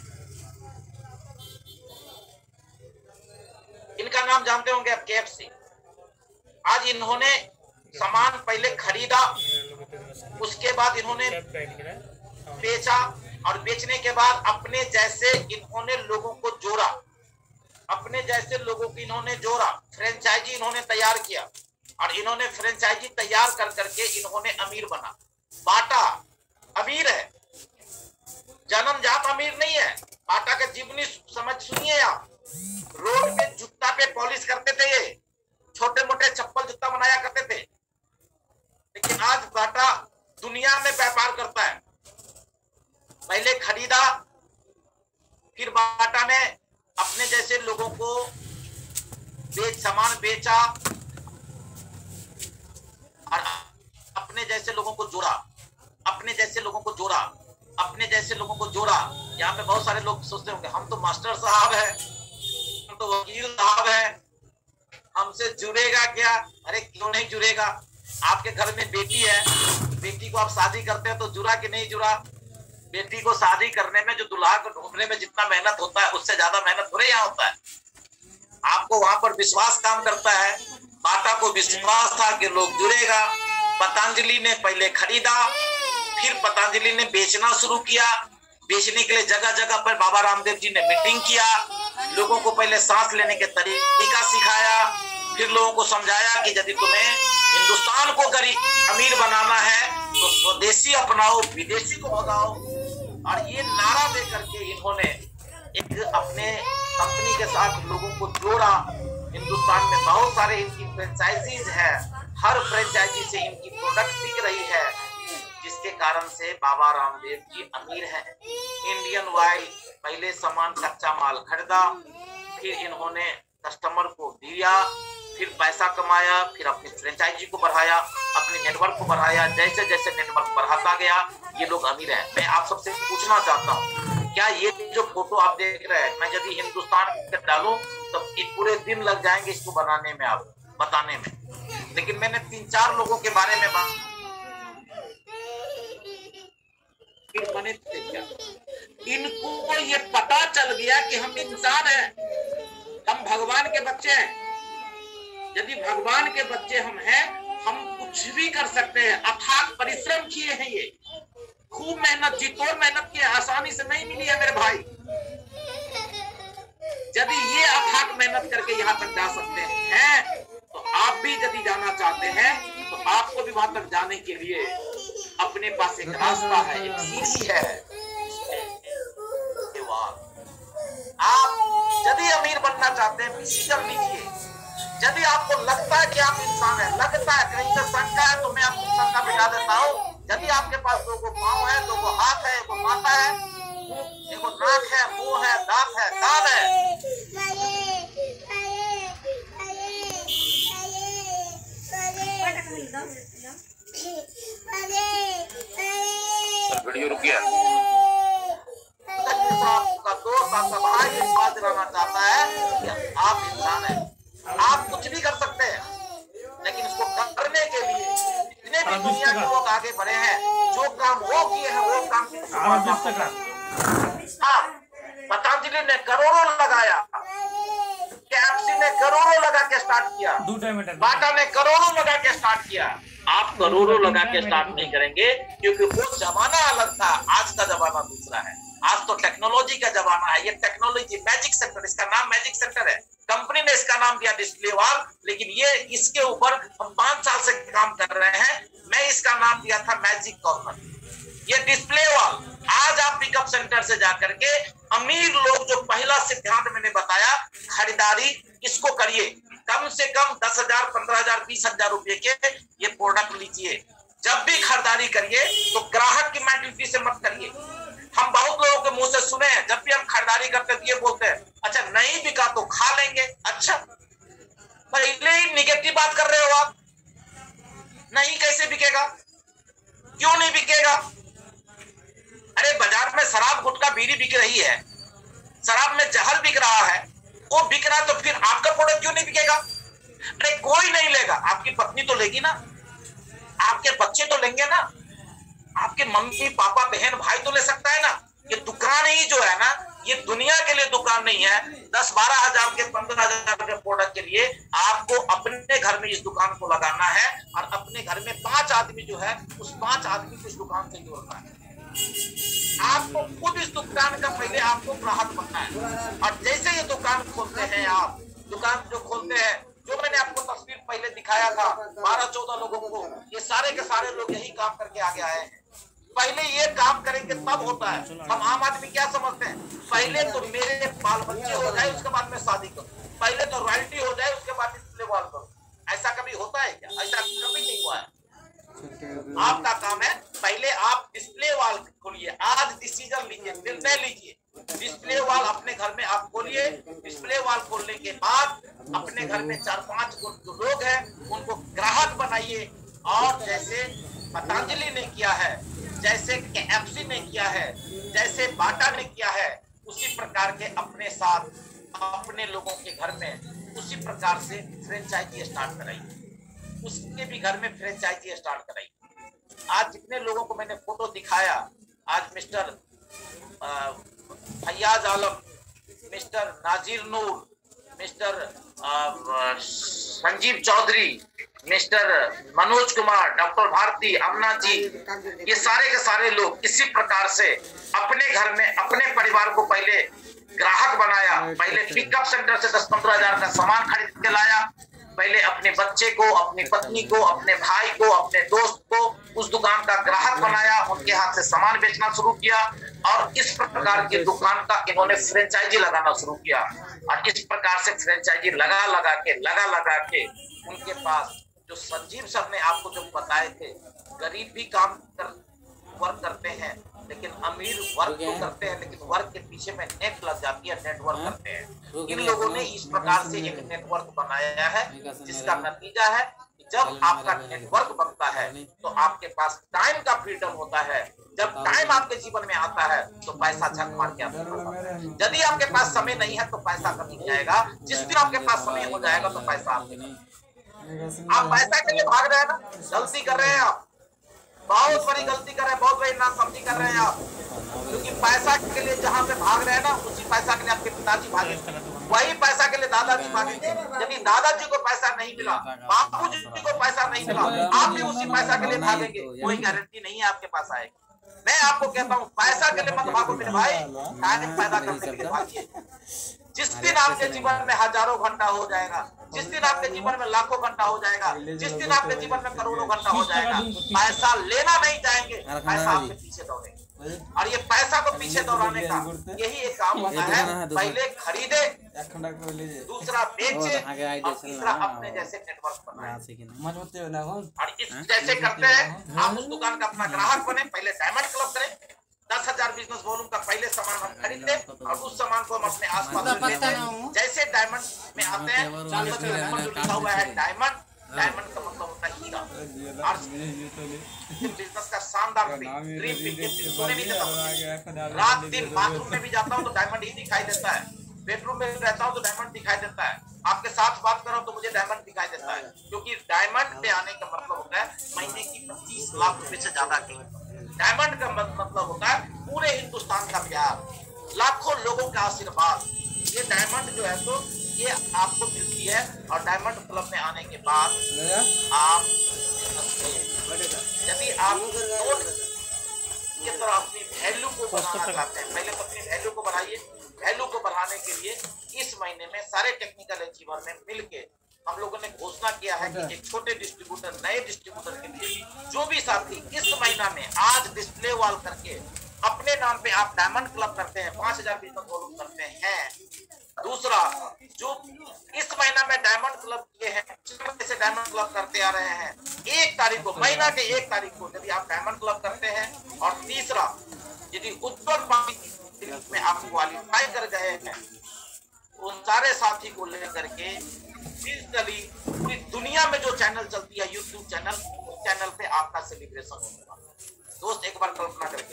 S1: इनका नाम जानते होंगे आप, केएफसी। आज इन्होंने सामान पहले खरीदा, उसके बाद इन्होंने बेचा और बेचने के बाद अपने जैसे इन्होंने लोगों को जोड़ा, अपने जैसे लोगों को इन्होंने जोड़ा, फ्रेंचाइजी इन्होंने तैयार किया और इन्होंने फ्रेंचाइजी तैयार कर करके इन्होंने अमीर बना। बाटा अमीर है, जन्मजात अमीर नहीं है। बाटा का जीवनी समझ सुनिए आप। रोड पे जूता पे पॉलिश करते थे, ये छोटे मोटे चप्पल जूता बनाया करते थे, लेकिन आज बाटा दुनिया में व्यापार करता है। पहले खरीदा, फिर बाटा ने अपने जैसे लोगों को बेच सामान बेचा और अपने जैसे लोगों को जोड़ा, अपने जैसे लोगों को जोड़ा, अपने जैसे लोगों को जोड़ा। यहाँ पे बहुत सारे लोग सोचते होंगे हम तो मास्टर साहब है, हम तो वकील साहब है, हमसे जुड़ेगा क्या? अरे क्यों नहीं जुड़ेगा? आपके घर में बेटी है, बेटी को आप शादी करते हैं तो जुड़ा कि नहीं जुड़ा? बेटी को शादी करने में जो दुल्हा को ढूंढने में जितना मेहनत होता है उससे ज्यादा मेहनत थोड़े यहाँ होता है। आपको वहां पर विश्वास काम करता है। बाटा को विश्वास था कि लोग जुड़ेगा। पतंजलि ने पहले खरीदा, फिर पतंजलि ने बेचना शुरू किया। बेचने के लिए जगह जगह पर बाबा रामदेव जी ने मीटिंग किया, लोगों को पहले सांस लेने के तरीका सिखाया, फिर लोगों को समझाया कि यदि तुम्हें हिंदुस्तान को गरीब अमीर बनाना है तो स्वदेशी अपनाओ, विदेशी को भगाओ। और ये नारा दे करके इन्होंने एक अपने कंपनी के साथ लोगों को जोड़ा। हिंदुस्तान में बहुत सारे इनकी फ्रेंचाइजीज है, हर फ्रेंचाइजी से इनकी प्रोडक्ट बिक रही है, जिसके कारण से बाबा रामदेव जी अमीर हैं। इंडियन ऑयल पहले सामान कच्चा माल खरीदा, फिर इन्होंने कस्टमर को दिया, फिर पैसा कमाया, फिर अपनी फ्रेंचाइजी को बढ़ाया, अपने नेटवर्क को बढ़ाया। जैसे जैसे नेटवर्क बढ़ाता गया ये लोग अमीर हैं। मैं आप सबसे पूछना चाहता हूँ, क्या ये जो फोटो आप देख रहे हैं, मैं यदि हिंदुस्तान के डालूं तो पूरे दिन लग जाएंगे इसको बनाने में, आप बताने में। लेकिन मैंने तीन चार लोगों के बारे में बात बने थे क्या, इनको ये पता चल गया कि हम इंसान हैं, हम भगवान के बच्चे हैं। यदि भगवान के बच्चे हम हैं, हम कुछ भी कर सकते हैं। अथाक परिश्रम किए हैं, ये खूब मेहनत, जितोड़ मेहनत की, आसानी से नहीं मिली है मेरे भाई। यदि ये अथाक मेहनत करके यहाँ तक जा सकते हैं तो आप भी यदि जाना चाहते हैं तो आपको भी वहां तक जाने के लिए अपने पास एक रास्ता है, एक सीढ़ी है। आप यदि अमीर बनना चाहते हैं, डिसीजन लीजिए। यदि आपको लगता है कि आप इंसान है, लगता है कहीं से शंका है, तो मैं आपको शंका मिटा देता हूँ। यदि आपके पास दो को पाँव है, दो को हाथ है, एक माथा है, एक नाक है, मुंह है, दांत है, कान है,
S3: वीडियो रुक गया।
S1: आपका दोस्त, आपका भाई इस बात दिलाना चाहता है कि आप इंसान हैं, आप कुछ भी कर सकते हैं। लेकिन इसको करने के लिए जितने भी दुनिया के लोग आगे बढ़े हैं, जो काम वो किए हैं, वो काम की हाँ, पतंजलि ने करोड़ों लगाया, कैप्सी ने करोड़ों लगा के स्टार्ट किया, बाटा ने करोड़ों लगा के स्टार्ट किया। आप करोड़ों लगा के स्टार्ट नहीं करेंगे, क्योंकि वो जमाना अलग था, आज का जमाना दूसरा है। आज तो टेक्नोलॉजी का जमाना है। ये टेक्नोलॉजी मैजिक सेंटर, इसका नाम मैजिक सेंटर है। कंपनी ने इसका नाम दिया डिस्प्ले वॉल, लेकिन ये इसके ऊपर हम पांच साल से काम कर रहे हैं। मैं इसका नाम दिया था मैजिक कॉर्नर। ये डिस्प्ले वॉल आज आप पिकअप सेंटर से जाकर के अमीर लोग, जो पहला सिद्धांत मैंने बताया, खरीदारी इसको करिए, कम से कम दस हजार पंद्रह हजार बीस हजार रुपए के ये प्रोडक्ट लीजिए। जब भी खरीदारी करिए तो ग्राहक की मेंटालिटी से मत करिए। हम बहुत लोगों के मुंह से सुने हैं, जब भी हम खरीदारी करते हैं ये बोलते हैं, अच्छा नहीं बिका तो खा लेंगे। अच्छा, पहले ही निगेटिव बात कर रहे हो आप। नहीं कैसे बिकेगा, क्यों नहीं बिकेगा? अरे बाजार में शराब, गुटखा, बीड़ी बिक रही है, शराब में जहर बिक रहा है, वो बिक रहा, तो फिर आपका प्रोडक्ट क्यों नहीं बिकेगा? अरे कोई नहीं लेगा, आपकी पत्नी तो लेगी ना, आपके बच्चे तो लेंगे ना, आपके मम्मी पापा बहन भाई तो ले सकता है ना। ये दुकान ही जो है ना, ये दुनिया के लिए दुकान नहीं है। दस बारह हजार के, पंद्रह हजार के प्रोडक्ट के लिए आपको अपने घर में इस दुकान को लगाना है, और अपने घर में पांच आदमी जो है, उस पांच आदमी को इस दुकान से जोड़ना है। आपको खुद इस दुकान का पहले आपको ग्राहक बनना है। और जैसे ये दुकान खोलते हैं आप, दुकान जो खोलते हैं, जो मैंने आपको तस्वीर पहले दिखाया था बारह चौदह लोगों को, ये सारे के सारे लोग यही काम करके आगे आए हैं। पहले ये काम करेंगे तब होता है। हम आम आदमी क्या समझते हैं, पहले तो मेरे बाल बच्चे हो जाए उसके बाद में शादी करूं, पहले तो रॉयल्टी हो जाए उसके बाद डिस्प्ले वॉल करूं। ऐसा कभी होता है क्या? ऐसा कभी नहीं हुआ है। आपका काम है पहले आप डिस्प्ले वॉल खोलिए। आज डिसीजन लीजिए, निर्णय लीजिए, डिस्प्ले वॉल अपने घर में आप खोलिए। डिस्प्ले वॉल खोलने के बाद अपने घर में चार पांच जो लोग हैं उनको ग्राहक बनाइए। और जैसे पतंजलि ने किया है, जैसे केएफसी ने किया है, जैसे बाटा ने किया है, उसी प्रकार के अपने साथ अपने लोगों के घर में उसी प्रकार से फ्रेंचाइजी स्टार्ट कराइए। उसके भी घर में फ्रेंचाइजी स्टार्ट कराइए। आज जितने लोगों को मैंने फोटो दिखाया, आज Mr Faiyaz Alam, Mr Nazir Noor, Mr Sanjeev Chaudhary, Mr Manoj Kumar, doctor Bharati, Amna ji, ये सारे के सारे लोग इसी प्रकार से अपने घर में अपने परिवार को पहले ग्राहक बनाया। पहले पिकअप सेंटर से दस पंद्रह हजार का सामान खरीद के लाया। पहले अपने बच्चे को, अपनी पत्नी को, अपने भाई को, अपने दोस्त को उस दुकान का ग्राहक बनाया, उनके हाथ से सामान बेचना शुरू किया। और इस प्रकार की दुकान का इन्होंने फ्रेंचाइजी लगाना शुरू किया। और इस प्रकार से फ्रेंचाइजी लगा लगा के लगा लगा के उनके पास, जो संजीव सर ने आपको जो बताए थे, गरीब भी काम कर वर्क करते हैं, लेकिन अमीर वर्क तो करते हैं, लेकिन वर्क के पीछे में नेट लग जाती है, नेटवर्क करते हैं। इन लोगों ने इस प्रकार से एक नेटवर्क बनाया है, जिसका नतीजा है जब आपका नेटवर्क बनता है तो आपके पास टाइम का फ्रीडम होता है। जब टाइम आपके जीवन में आता है तो पैसा झक मार के आता है। यदि आपके पास समय नहीं है तो पैसा कभी नहीं आएगा। जिस दिन आपके पास समय हो जाएगा तो पैसा आपके नहीं। आप पैसा के लिए भाग रहे हैं ना, गलती कर रहे हैं आप, बहुत बड़ी गलती कर रहे हैं, बहुत बड़ी नासमझी कर रहे हैं आप। क्योंकि पैसा के लिए जहाँ पे भाग रहे हैं ना, उसी पैसा के लिए आपके पिताजी भागे, वही पैसा के लिए दादाजी भागेंगे। यदि दादाजी को पैसा नहीं मिला, बापूजी को पैसा नहीं मिला, आप भी उसी पैसा के लिए भागेंगे, कोई गारंटी नहीं है आपके पास आएगी। मैं आपको कहता हूँ पैसा के लिए मत भागो मेरे भाई, टाइम पैदा करने के लिए भागिए। जिस दिन आपके जीवन में हजारों घंटा हो जाएगा, जिस दिन आपके जीवन में लाखों घंटा हो जाएगा, जिस दिन आपके जीवन में करोड़ों घंटा हो जाएगा, पैसा लेना नहीं चाहेंगे, पैसा आपके पीछे दौड़ेगा। और ये पैसा को पीछे दौड़ाने का यही एक काम होता है, पहले खरीदे, दूसरा बेचे, और तीसरा अपने जैसे नेटवर्क बनाए। और इस जैसे करते हैं आप उस दुकान का अपना ग्राहक बने। पहले डायमंड क्लब करें, दस हजार बिजनेस वॉल्यूम का पहले सामान हम खरीद लें और उस सामान को हम अपने आसपास लेते हैं। जैसे डायमंड में आते हैं, लिखा हुआ है डायमंड, डायमंड का मतलब होता है हीरा। और बिजनेस का शानदार ड्रीम पिक सोने नहीं देता। रात दिन बाथरूम में भी जाता हूँ तो डायमंड ही दिखाई देता है, बेडरूम में रहता हूँ तो डायमंड दिखाई देता है, आपके साथ बात कर रहा हूँ तो मुझे डायमंड दिखाई देता है। क्योंकि डायमंड पे आने का मतलब होता है महीने की पच्चीस लाख रुपए से ज्यादा की। डायमंड का मतलब होता है पूरे हिंदुस्तान का प्यार, लाखों लोगों का आशीर्वाद। ये डायमंड जो है तो ये आपको मिलती है। और डायमंड क्लब में आने के बाद आप यदि आप नोट की तरह अपनी वैल्यू को बढ़ाना चाहते हैं, पहले तो अपनी वैल्यू को बढ़ाइए। वैल्यू को बढ़ाने के लिए इस महीने में सारे टेक्निकल अचीवर में मिलके हम लोगों ने घोषणा किया है कि एक छोटे डिस्ट्रीब्यूटर, नए डिस्ट्रीब्यूटर के लिए जो भी साथी इस महीना में आज डिस्प्ले वॉल करके अपने नाम पे आप डायमंड क्लब करते हैं, पांच हजार बिजनेस वॉल्यूम करते हैं। दूसरा, जो इस महीना में डायमंड क्लब किए हैं, से डायमंड क्लब करते आ रहे हैं, एक तारीख को, महीना के एक तारीख को यदि आप डायमंड क्लब करते हैं। और तीसरा, यदि उत्तर पार्टी में आप क्वालिफाई कर गए हैं, उन सारे साथी को लेकर के डिजिटली पूरी दुनिया में जो चैनल चलती है, यूट्यूब चैनल, उस चैनल पे आपका सेलिब्रेशन होगा। दोस्त एक बार कल्पना करके,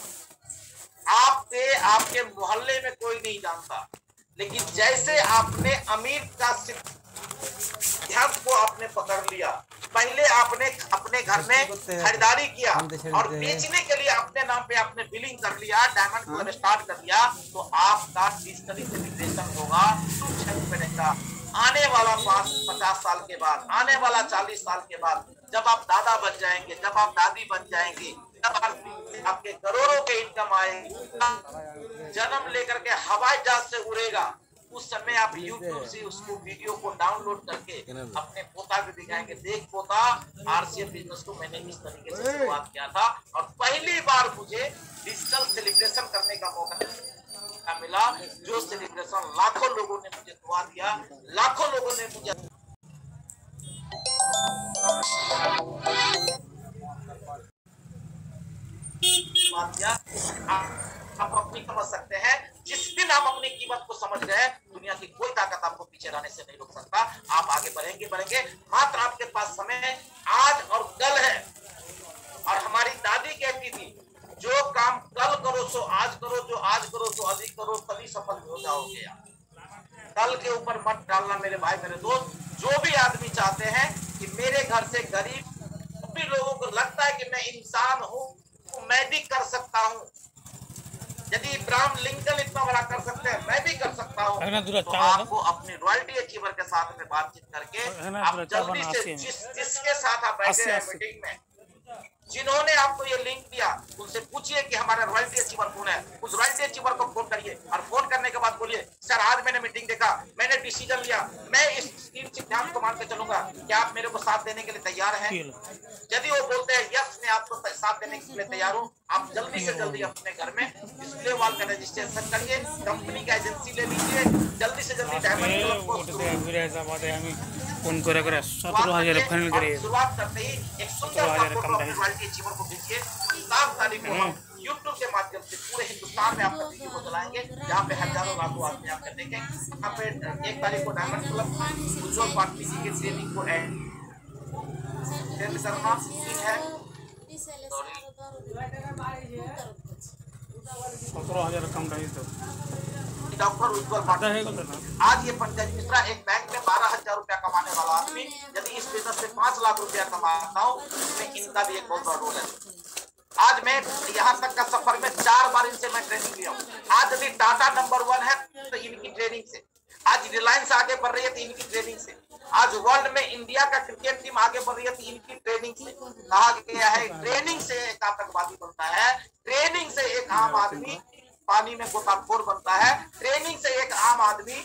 S1: आपके आपके मोहल्ले में कोई नहीं जानता, लेकिन जैसे आपने अमीर का ध्यान को आपने पकड़ लिया, पहले आपने अपने घर में खरीदारी किया और बेचने के लिए अपने नाम पे आपने बिलिंग कर लिया, डायमंड क्लब स्टार्ट कर लिया, तो आपका डिजिटली सेलिब्रेशन होगा, छत पे रहेगा। आने वाला पांच पचास साल के बाद, आने वाला चालीस साल के बाद, जब आप दादा बन जाएंगे, जब आप दादी बन जाएंगे, आपके करोड़ों के इनकम आएगी। जन्म लेकर के हवाई जहाज से उड़ेगा, उस समय आप यूट्यूब से उसको वीडियो को डाउनलोड करके अपने पोता को दिखाएंगे, देख पोता आरसीएम बिजनेस को मैंने इस तरीके से शुरुआत किया था और पहली बार मुझे डिजिटल सेलिब्रेशन करने का मौका मिला, जो सेलिब्रेशन लाखों लोगों ने मुझे दुआ दिया, लाखों लोगों ने मुझे दिया। आप अपनी समझ सकते हैं, जिस दिन आप अपनी कीमत को समझ गए, दुनिया की कोई ताकत आपको पीछे रहने से नहीं रोक सकता। आप आगे बढ़ेंगे बढ़ेंगे मात्र आपके पास समय आज और कल है। और हमारी दादी कहती थी, जो काम कल करो सो आज करो, जो आज करो सो अधिक करो, तभी सफल हो जाओगे। कल के ऊपर मत डालना मेरे भाई मेरे दोस्त। जो भी आदमी चाहते हैं कि मेरे घर से गरीब भी लोगों को लगता है कि मैं इंसान हूँ, तो मैं भी कर सकता हूँ। यदि इब्राहिम लिंकन इतना बड़ा कर सकते हैं, मैं भी कर सकता हूँ। तो आपको अपने रॉयल्टी अचीवर के साथ में बातचीत करके आप जल्दी से जिस जिसके साथ आप बैठे हैं मीटिंग में, जिन्होंने आपको ये लिंक दिया, उनसे पूछिए कि हमारा रॉयल्टी अचीवर कौन है। उस रॉयल्टी अचीवर को फोन करिए और फोन करने के बाद बोलिए, सर आज मैंने मीटिंग देखा, मैंने डिसीजन लिया, मैं इस तीन सिद्धांत को मान के चलूंगा, क्या आप मेरे को साथ देने के लिए तैयार हैं? यदि वो बोलते हैं यस मैं आपको साथ देने के लिए तैयार हूँ, आप जल्दी से जल्दी अपने घर में डिस्प्ले वॉल का रजिस्ट्रेशन करिए, कंपनी का एजेंसी ले लीजिए, जल्दी से जल्दी डायमंड क्लब को शुरुआत करते ही एक सुंदर रॉयल्टी अचीवर को दीजिए। सात तारीख को हम यूट्यूब के माध्यम से पूरे हिंदुस्तान में आपका वीडियो को चलाएंगे, जहाँ पे हजारों लाखों आदमी आपके देखेंगे। यहाँ पे एक तारीख को डायमंड क्लब उज्जवल पार्टी की ट्रेनिंग को एंड करना है। डॉक्टर उज्जवल पार्टी आज ये पंकज मिश्रा एक बैंक में बारह हजार रुपया कमाने वाला आदमी, यदि इस बिजनेस से पांच लाख रुपया कमाता हूँ, इसमें इनका भी एक बहुत बड़ा रोल है। आज मैं यहाँ तक का सफर में चार बार इनसे मैं ट्रेनिंग लिया हूँ। आज यदि टाटा नंबर वन है तो इनकी ट्रेनिंग से, आज रिलायंस आगे बढ़ रही है तो इनकी ट्रेनिंग से, आज वर्ल्ड में इंडिया का क्रिकेट टीम आगे बढ़ रही है तो इनकी ट्रेनिंग से। कहा गया है ट्रेनिंग से एक आतंकवादी बनता है, ट्रेनिंग से एक आम आदमी पानी में गोताखोर बनता है, ट्रेनिंग से एक आम आदमी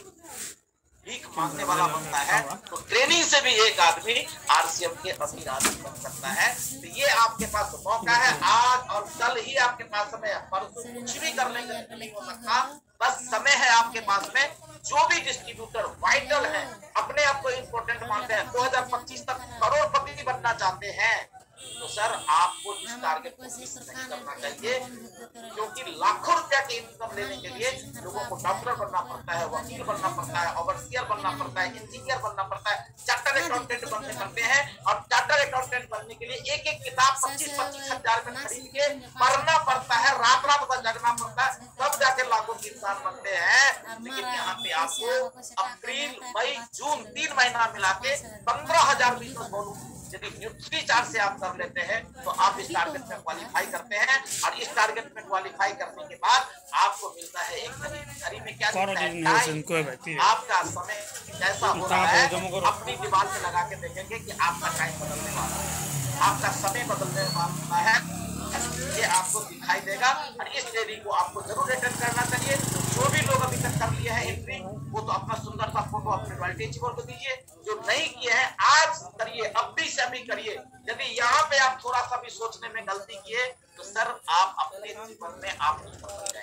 S1: भीख मांगने वाला बनता है, तो ट्रेनिंग से भी एक आदमी आरसीएम के अमीर आदमी बन सकता है। तो ये आपके पास मौका है, आज और कल ही आपके पास समय है, परसों कुछ भी करने का नहीं हो सकता, बस समय है आपके पास में। जो भी डिस्ट्रीब्यूटर वाइटल है, अपने आप को इम्पोर्टेंट मानते हैं, दो हजार पच्चीस तक करोड़पति बनना चाहते हैं, तो सर आपको इस टारगेट को मिस नहीं करना चाहिए, क्योंकि लाखों रुपया के इनकम लेने के लिए लोगों को डॉक्टर बनना पड़ता है, वकील बनना पड़ता है, ओवरसियर बनना पड़ता है, इंजीनियर बनना पड़ता है, चार्टर अकाउंटेंट बनने पड़ते हैं। और चार्टर अकाउंटेंट बनने के लिए एक एक किताब पच्चीस पच्चीस हजार में खरीद के पढ़ना पड़ता है, रात रात भर जगना पड़ता है, तब जाके लाखों के इंसान बनते हैं। लेकिन यहाँ पे आपको अप्रैल मई जून तीन महीना मिला के पंद्रह हजार बिजनेस बोनस यदि न्यूट्री चार्ज से आप कर लेते हैं तो आप इस टारगेट में क्वालिफाई करते हैं। और इस टारगेट में क्वालिफाई करने के बाद आपको मिलता है एक घड़ी में क्या मिलता है, आपका समय कैसा हो रहा है, अपनी दीवार पे लगा के देखेंगे कि आपका टाइम बदलने वाला है, आपका समय बदलने वाला है, ये आपको दिखाई देगा। और इस ट्रेनिंग को आपको जरूर अटेंड करना चाहिए। जो भी लोग अभी तक कर लिए हैं एंट्री, वो तो अपना सुंदर सा फोटो अपने रॉयल्टी अचीवर को दीजिए। जो नहीं किए हैं आज करिए, अभी से अभी करिए। यदि यहाँ पे आप थोड़ा सा भी सोचने में गलती किए तो सर आप अपने जीवन में आप नहीं पहुंच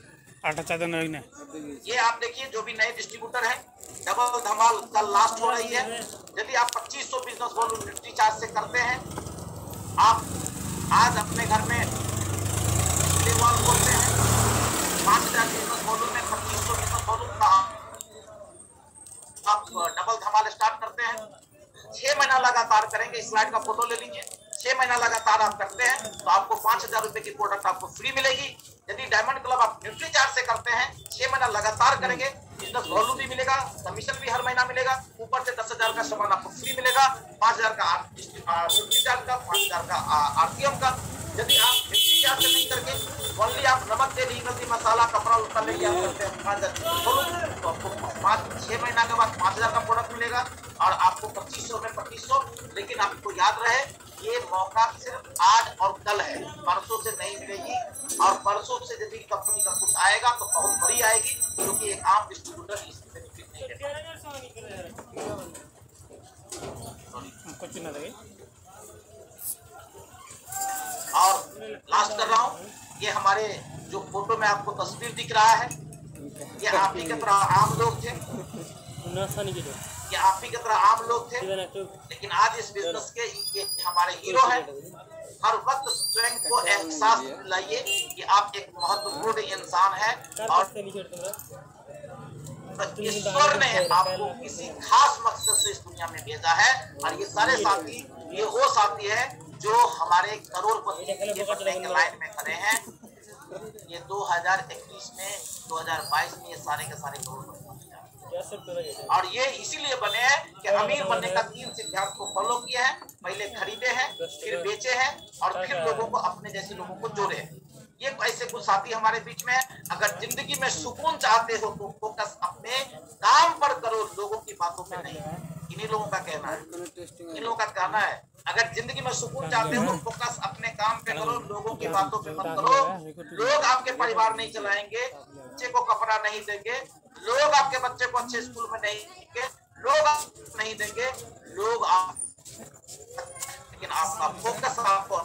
S1: जाएंगे। ये आप देखिए, जो भी नए डिस्ट्रीब्यूटर हैं, डबल धमाल कल लास्ट हो रही है। यदि आप पच्चीस सौ बिजनेस वॉल्यूम न्यूट्री चार्ज से करते हैं, आप आज अपने घर में वॉल बोलते हैं, पांच हजार बिजनेस वॉल्यूम में पच्चीस सौ बिजनेस वॉल्यूम का आप डबल धमाल स्टार्ट करते हैं। छह महीना लगातार करेंगे, इस स्लाइड का फोटो ले लीजिए। छह महीना लगातार आप करते हैं तो आपको पांच हजार रुपए की प्रोडक्ट आपको फ्री मिलेगी। यदि डायमंड क्लब आप न्यूट्री चार्ज से करते हैं, छह महीना लगातार करेंगे, बिजनेस वॉल्यूम भी मिलेगा, कमीशन भी हर महीना मिलेगा, ऊपर से दस हजार का सामान आपको फ्री मिलेगा, पांच हजार का न्यूट्री चार्ज का, पांच हजार का आरटीएम का। यदि आप न्यूट्री चार्ज से नहीं करके ओनली आप नमक तेल हल्दी मसाला कपड़ा उपड़ा लेके आप करते हैं पाँच हजार, तो आपको पाँच छह महीना के बाद पाँच हजार का प्रोडक्ट मिलेगा और आपको पच्चीस सौ में पच्चीस सौ। लेकिन आपको याद रहे ये मौका सिर्फ आज और कल है, परसों से नहीं मिलेगी। और परसों से यदि कंपनी का कुछ आएगा तो बहुत बड़ी आएगी, क्योंकि एक आम डिस्ट्रीब्यूटर इससे बेनिफिट नहीं लेता। और लास्ट कर रहा हूँ, ये हमारे जो फोटो में आपको तस्वीर दिख रहा है, ये आप ही की तरह आम लोग थे, ये आप ही की तरह आम लोग थे, लेकिन आज इस बिजनेस के ये हमारे हीरो हैं। हर वक्त स्वयं को एहसास दिलाइए कि आप एक महत्वपूर्ण इंसान हैं और ईश्वर ने आपको किसी खास मकसद से इस दुनिया में भेजा है। और ये सारे साथी, ये वो साथी है जो हमारे करोड़पति के बनने के लाइन में खड़े हैं। ये दो हज़ार इक्कीस में, दो हज़ार बाईस में ये सारे के सारे करोड़पति बने हैं। और ये इसीलिए बने हैं कि अमीर बनने का तीन सिद्धांत को फॉलो किए हैं। पहले खरीदे हैं, फिर बेचे हैं और फिर लोगों को, अपने जैसे लोगों को जोड़े हैं। ये ऐसे कुछ साथी हमारे बीच में है। अगर जिंदगी में सुकून चाहते हो तो फोकस अपने काम पर करो, लोगों की बातों पे नहीं। इन्हीं लोगों का कहना है, इन लोगों का कहना है अगर जिंदगी में सुकून चाहते हो तो फोकस अपने काम पे करो, लोगों की बातों पे मत करो। लोग आपके परिवार नहीं चलाएंगे, बच्चे को कपड़ा नहीं देंगे, लोग आपके बच्चे को अच्छे स्कूल में नहीं देंगे, लोग आप नहीं देंगे, लोग आप, लेकिन आपका फोकस आपको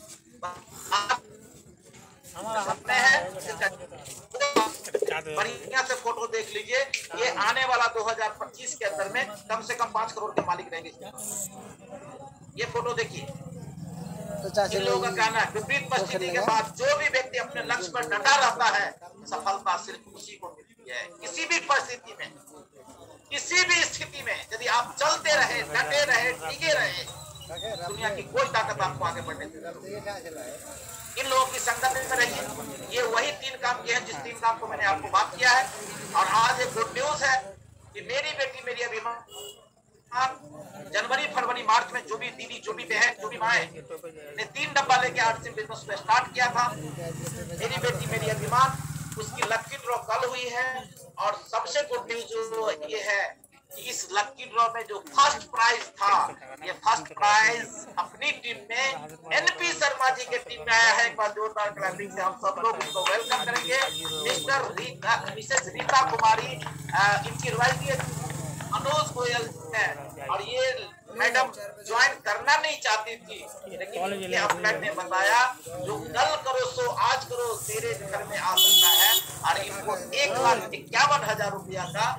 S1: सकते हैं। बढ़िया से फोटो देख लीजिए, ये आने वाला दो हज़ार पच्चीस के अंदर में कम से कम पांच करोड़ के मालिक रहेंगे। ये फोटो देखिए, इन लोगों का कहना है विपरीत परिस्थिति के बाद जो भी व्यक्ति अपने लक्ष्य पर डटा रहता है, सफलता सिर्फ उसी को मिलती है। किसी भी परिस्थिति में, किसी भी स्थिति में यदि आप चलते रहे, डटे रहे, टिके रहे, दुनिया की कोई ताकत आपको आगे बढ़ने से नहीं रोकेगी। इन लोगों की संगत में रहिए। ये वही तीन काम किए हैं जिस तीन काम को मैंने आपको बात किया है। और आज एक गुड न्यूज है कि मेरी बेटी, मेरी अभिमान, जनवरी फरवरी मार्च में जो भी दीदी, जो भी बहन, जो भी माए ने तीन डब्बा लेके आर्ट सिम बिजनेस में स्टार्ट किया था, मेरी बेटी मेरी अभिमान, उसकी लकी ड्रॉ कल हुई है। और सबसे गुड न्यूज ये है कि इस लकी ड्रॉ में जो फर्स्ट प्राइज था, ये फर्स्ट प्राइज अपनी टीम में एनपी शर्मा जी के टीम में आया है। एक बार जोरदार क्लैपिंग से हम सब लोग उनको वेलकम करेंगे। मिस्टर रीता, मिसेस रीता कुमारी, इनकी रॉयल्टी मनोज गोयल है। और ये मैडम ज्वाइन करना नहीं चाहती थी, लेकिन ये हस्बैंड ने बताया जो कल करो सो आज करो, तेरे घर में आ सकता है। और इनको एक लाख इक्यावन हजार रुपया का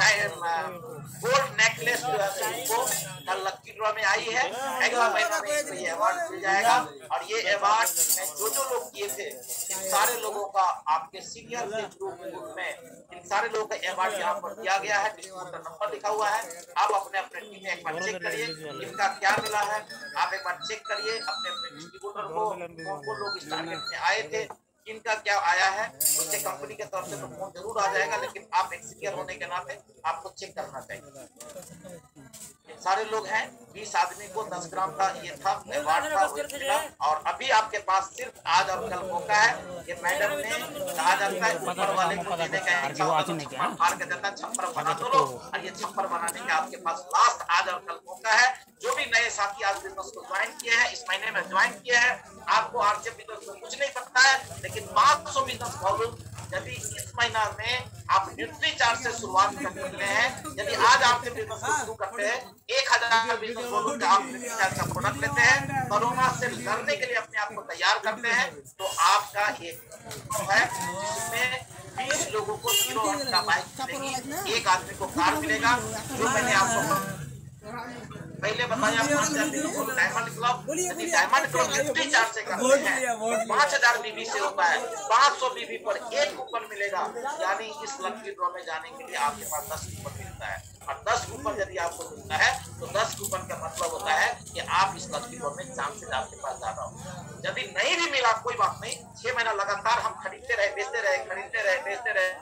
S1: गोल्ड नेकलेस जो है इनको कल लकी ड्रॉ में आई है। अगला महीना में इनको ये अवार्ड मिल जाएगा। और ये अवार्ड जो जो लोग किए थे, इन सारे लोगों का आपके सीनियर के ग्रुप में इन सारे लोगों का अवार्ड यहाँ पर दिया गया है। डिस्ट्रीब्यूटर नंबर लिखा हुआ है, आप अपने अपने टीम में एक बार चेक करिए इनका क्या मिला है। आप एक बार चेक करिए अपने अपने डिस्ट्रीब्यूटर को, कौन कौन लोग इस टारगेट में आए थे, इनका क्या आया है। उससे कंपनी के तरफ से तो फोन जरूर आ जाएगा, लेकिन आप एक सीनियर होने के नाते आपको चेक करना चाहिए। सारे लोग हैं, बीस आदमी को दस ग्राम का ये था अवार्ड था। और अभी आपके पास सिर्फ आज और कल मौका है। ये मैडम ने कहा जाता है ऊपर वाले को देने का हार के देता छप्पर बना दो लो। और ये छप्पर बनाने का आपके पास लास्ट आज और कल मौका है। जो भी नए साथी आज बिजनेस को ज्वाइन किए हैं, इस महीने में ज्वाइन किए हैं, आपको आरसीएफ बिजनेस को कुछ नहीं पता है, लेकिन पाँच सौ बिजनेस फॉलो यदि इस महीना में आप न्यूट्री चार्ज से शुरुआत करते हैं, यदि आज आपके बिजनेस को शुरू करते हैं, एक हजार बिजनेस फॉलो का आप न्यूट्री चार्ज का प्रोडक्ट लेते हैं, कोरोना से लड़ने के लिए अपने आप को तैयार करते हैं, तो आपका एक है जिसमें बीस लोगों को हीरो होंडा बाइक मिलेगी, एक आदमी को कार मिलेगा। जो मैंने आपको पहले बताया डायमंड क्लब, यदि डायमंड क्लब न्यूट्री चार्ज से करते हैं पाँच हजार बीबी से होता है, पाँच सौ बीबी पर एक कूपन मिलेगा। यानी इस लकी ड्रॉ में जाने के लिए आपके पास दस कूपन मिलता है। और दस कूपन यदि आपको मिलता है तो दस कूपन का मतलब होता है कि आप इस लकी ड्रॉ में चांसेस आपके पास ज्यादा हो। यदि नहीं भी मिला कोई बात नहीं, छह महीना लगातार हम खरीदते रहे, बेचते रहे, खरीदते रहे, बेचते रहे,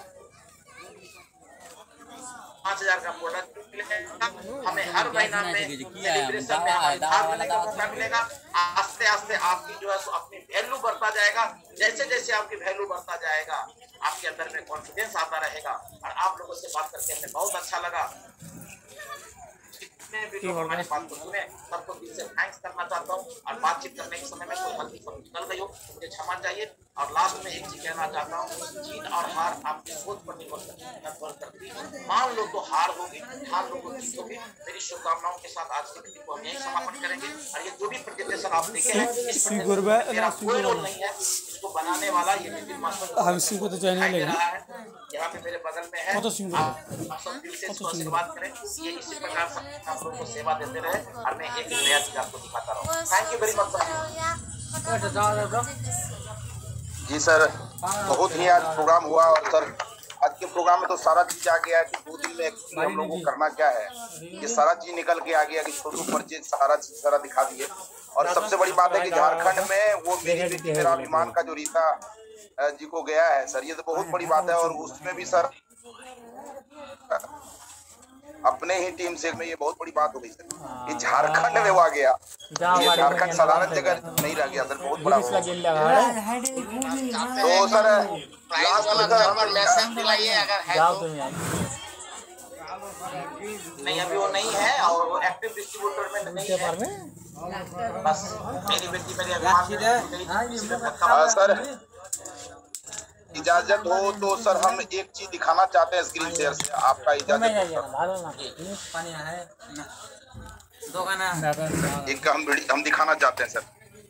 S1: पाँच हजार का प्रोडक्ट हमें हर महीना में सेलिब्रेशन में हमारे भाग लेने का मौका मिलेगा। आस्ते आस्ते आपकी जो है सो अपनी वैल्यू बढ़ता जाएगा। जैसे जैसे आपकी वैल्यू बढ़ता जाएगा, आपके अंदर में कॉन्फिडेंस आता रहेगा। और आप लोगों से बात करके हमें बहुत अच्छा लगा। जितने भी लोग हमारे बात को सुने सबको दिल से थैंक्स करना चाहता हूँ। और बातचीत करने के समय में कोई गलती सब निकल गई हो मुझे क्षमा चाहिए। और लास्ट में एक चीज कहना चाहता हूँ, जीत और हार आपकी सोच पर निर्भर करती है। मान लो तो हार होगी, ठान लो तो जीत होगी। मेरी शुभकामनाओं के साथ आज की मीटिंग को हम यही समापन करेंगे। और ये जो भी प्रेजेंटेशन आप देखे हैं इस प्रेजेंटेशन मेरा कोई रोल नहीं है, इसको बनाने वाला ये नितिन मास्टर
S2: हम इसी को तो चाहिए लेगा
S1: यहाँ पे मेरे बगल में है। आप सब दिल से इसको आशीर्वाद करें, ये इसी प्रकार से आप लोगों को सेवा देते रहे और मैं एक नया चीज आपको दिखाता रहूँ। Thank you very much.
S3: जी सर, बहुत ही आज प्रोग्राम हुआ और सर आज के प्रोग्राम में तो सारा चीज आ गया कि दो दिन में एक्चुअली हम लोगों को करना क्या है, ये सारा चीज निकल के आ गया कि छोटू परिचय सारा चीज सारा दिखा दिए। और सबसे बड़ी बात है कि झारखंड में वो मेरी बेटी मेरा अभिमान का जो रीता जी को गया है सर, ये तो बहुत बड़ी बात है। और उसमें भी सर अपने ही टीम से में ये बहुत बड़ी बात हो गई सर, ये झारखंड में वो आ गया, ये झारखंड साधारण जगह नहीं रह गया सर, बहुत बड़ा हुआ। तो सर लास्ट में मैसेज दिलाइए अगर है तो।
S1: नहीं अभी वो नहीं है और वो एक्टिव डिस्ट्रीब्यूटर में नहीं है। बस मेरी बेटी मेरे अभिमान
S3: सर इजाजत हो तो सर हम एक चीज दिखाना चाहते हैं स्क्रीन शेयर से, आपका इजाजत एक हम हम दिखाना चाहते हैं सर।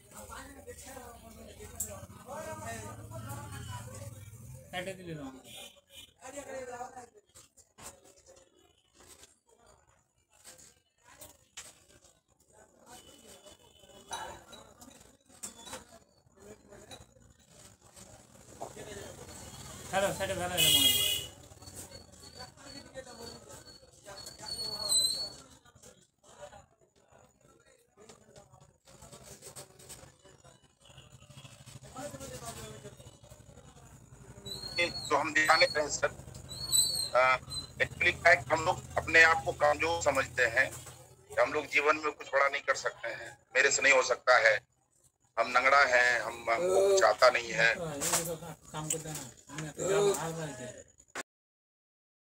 S2: हेलो सेट कर ले
S3: जो हम दिखाने रहे हैं सर, एक्चुअली क्या है कि हम लोग अपने आप को कमजोर समझते हैं, हम लोग जीवन में कुछ बड़ा नहीं कर सकते हैं, मेरे से नहीं हो सकता है, हम नंगड़ा हैं, हम हमको चाहता नहीं है।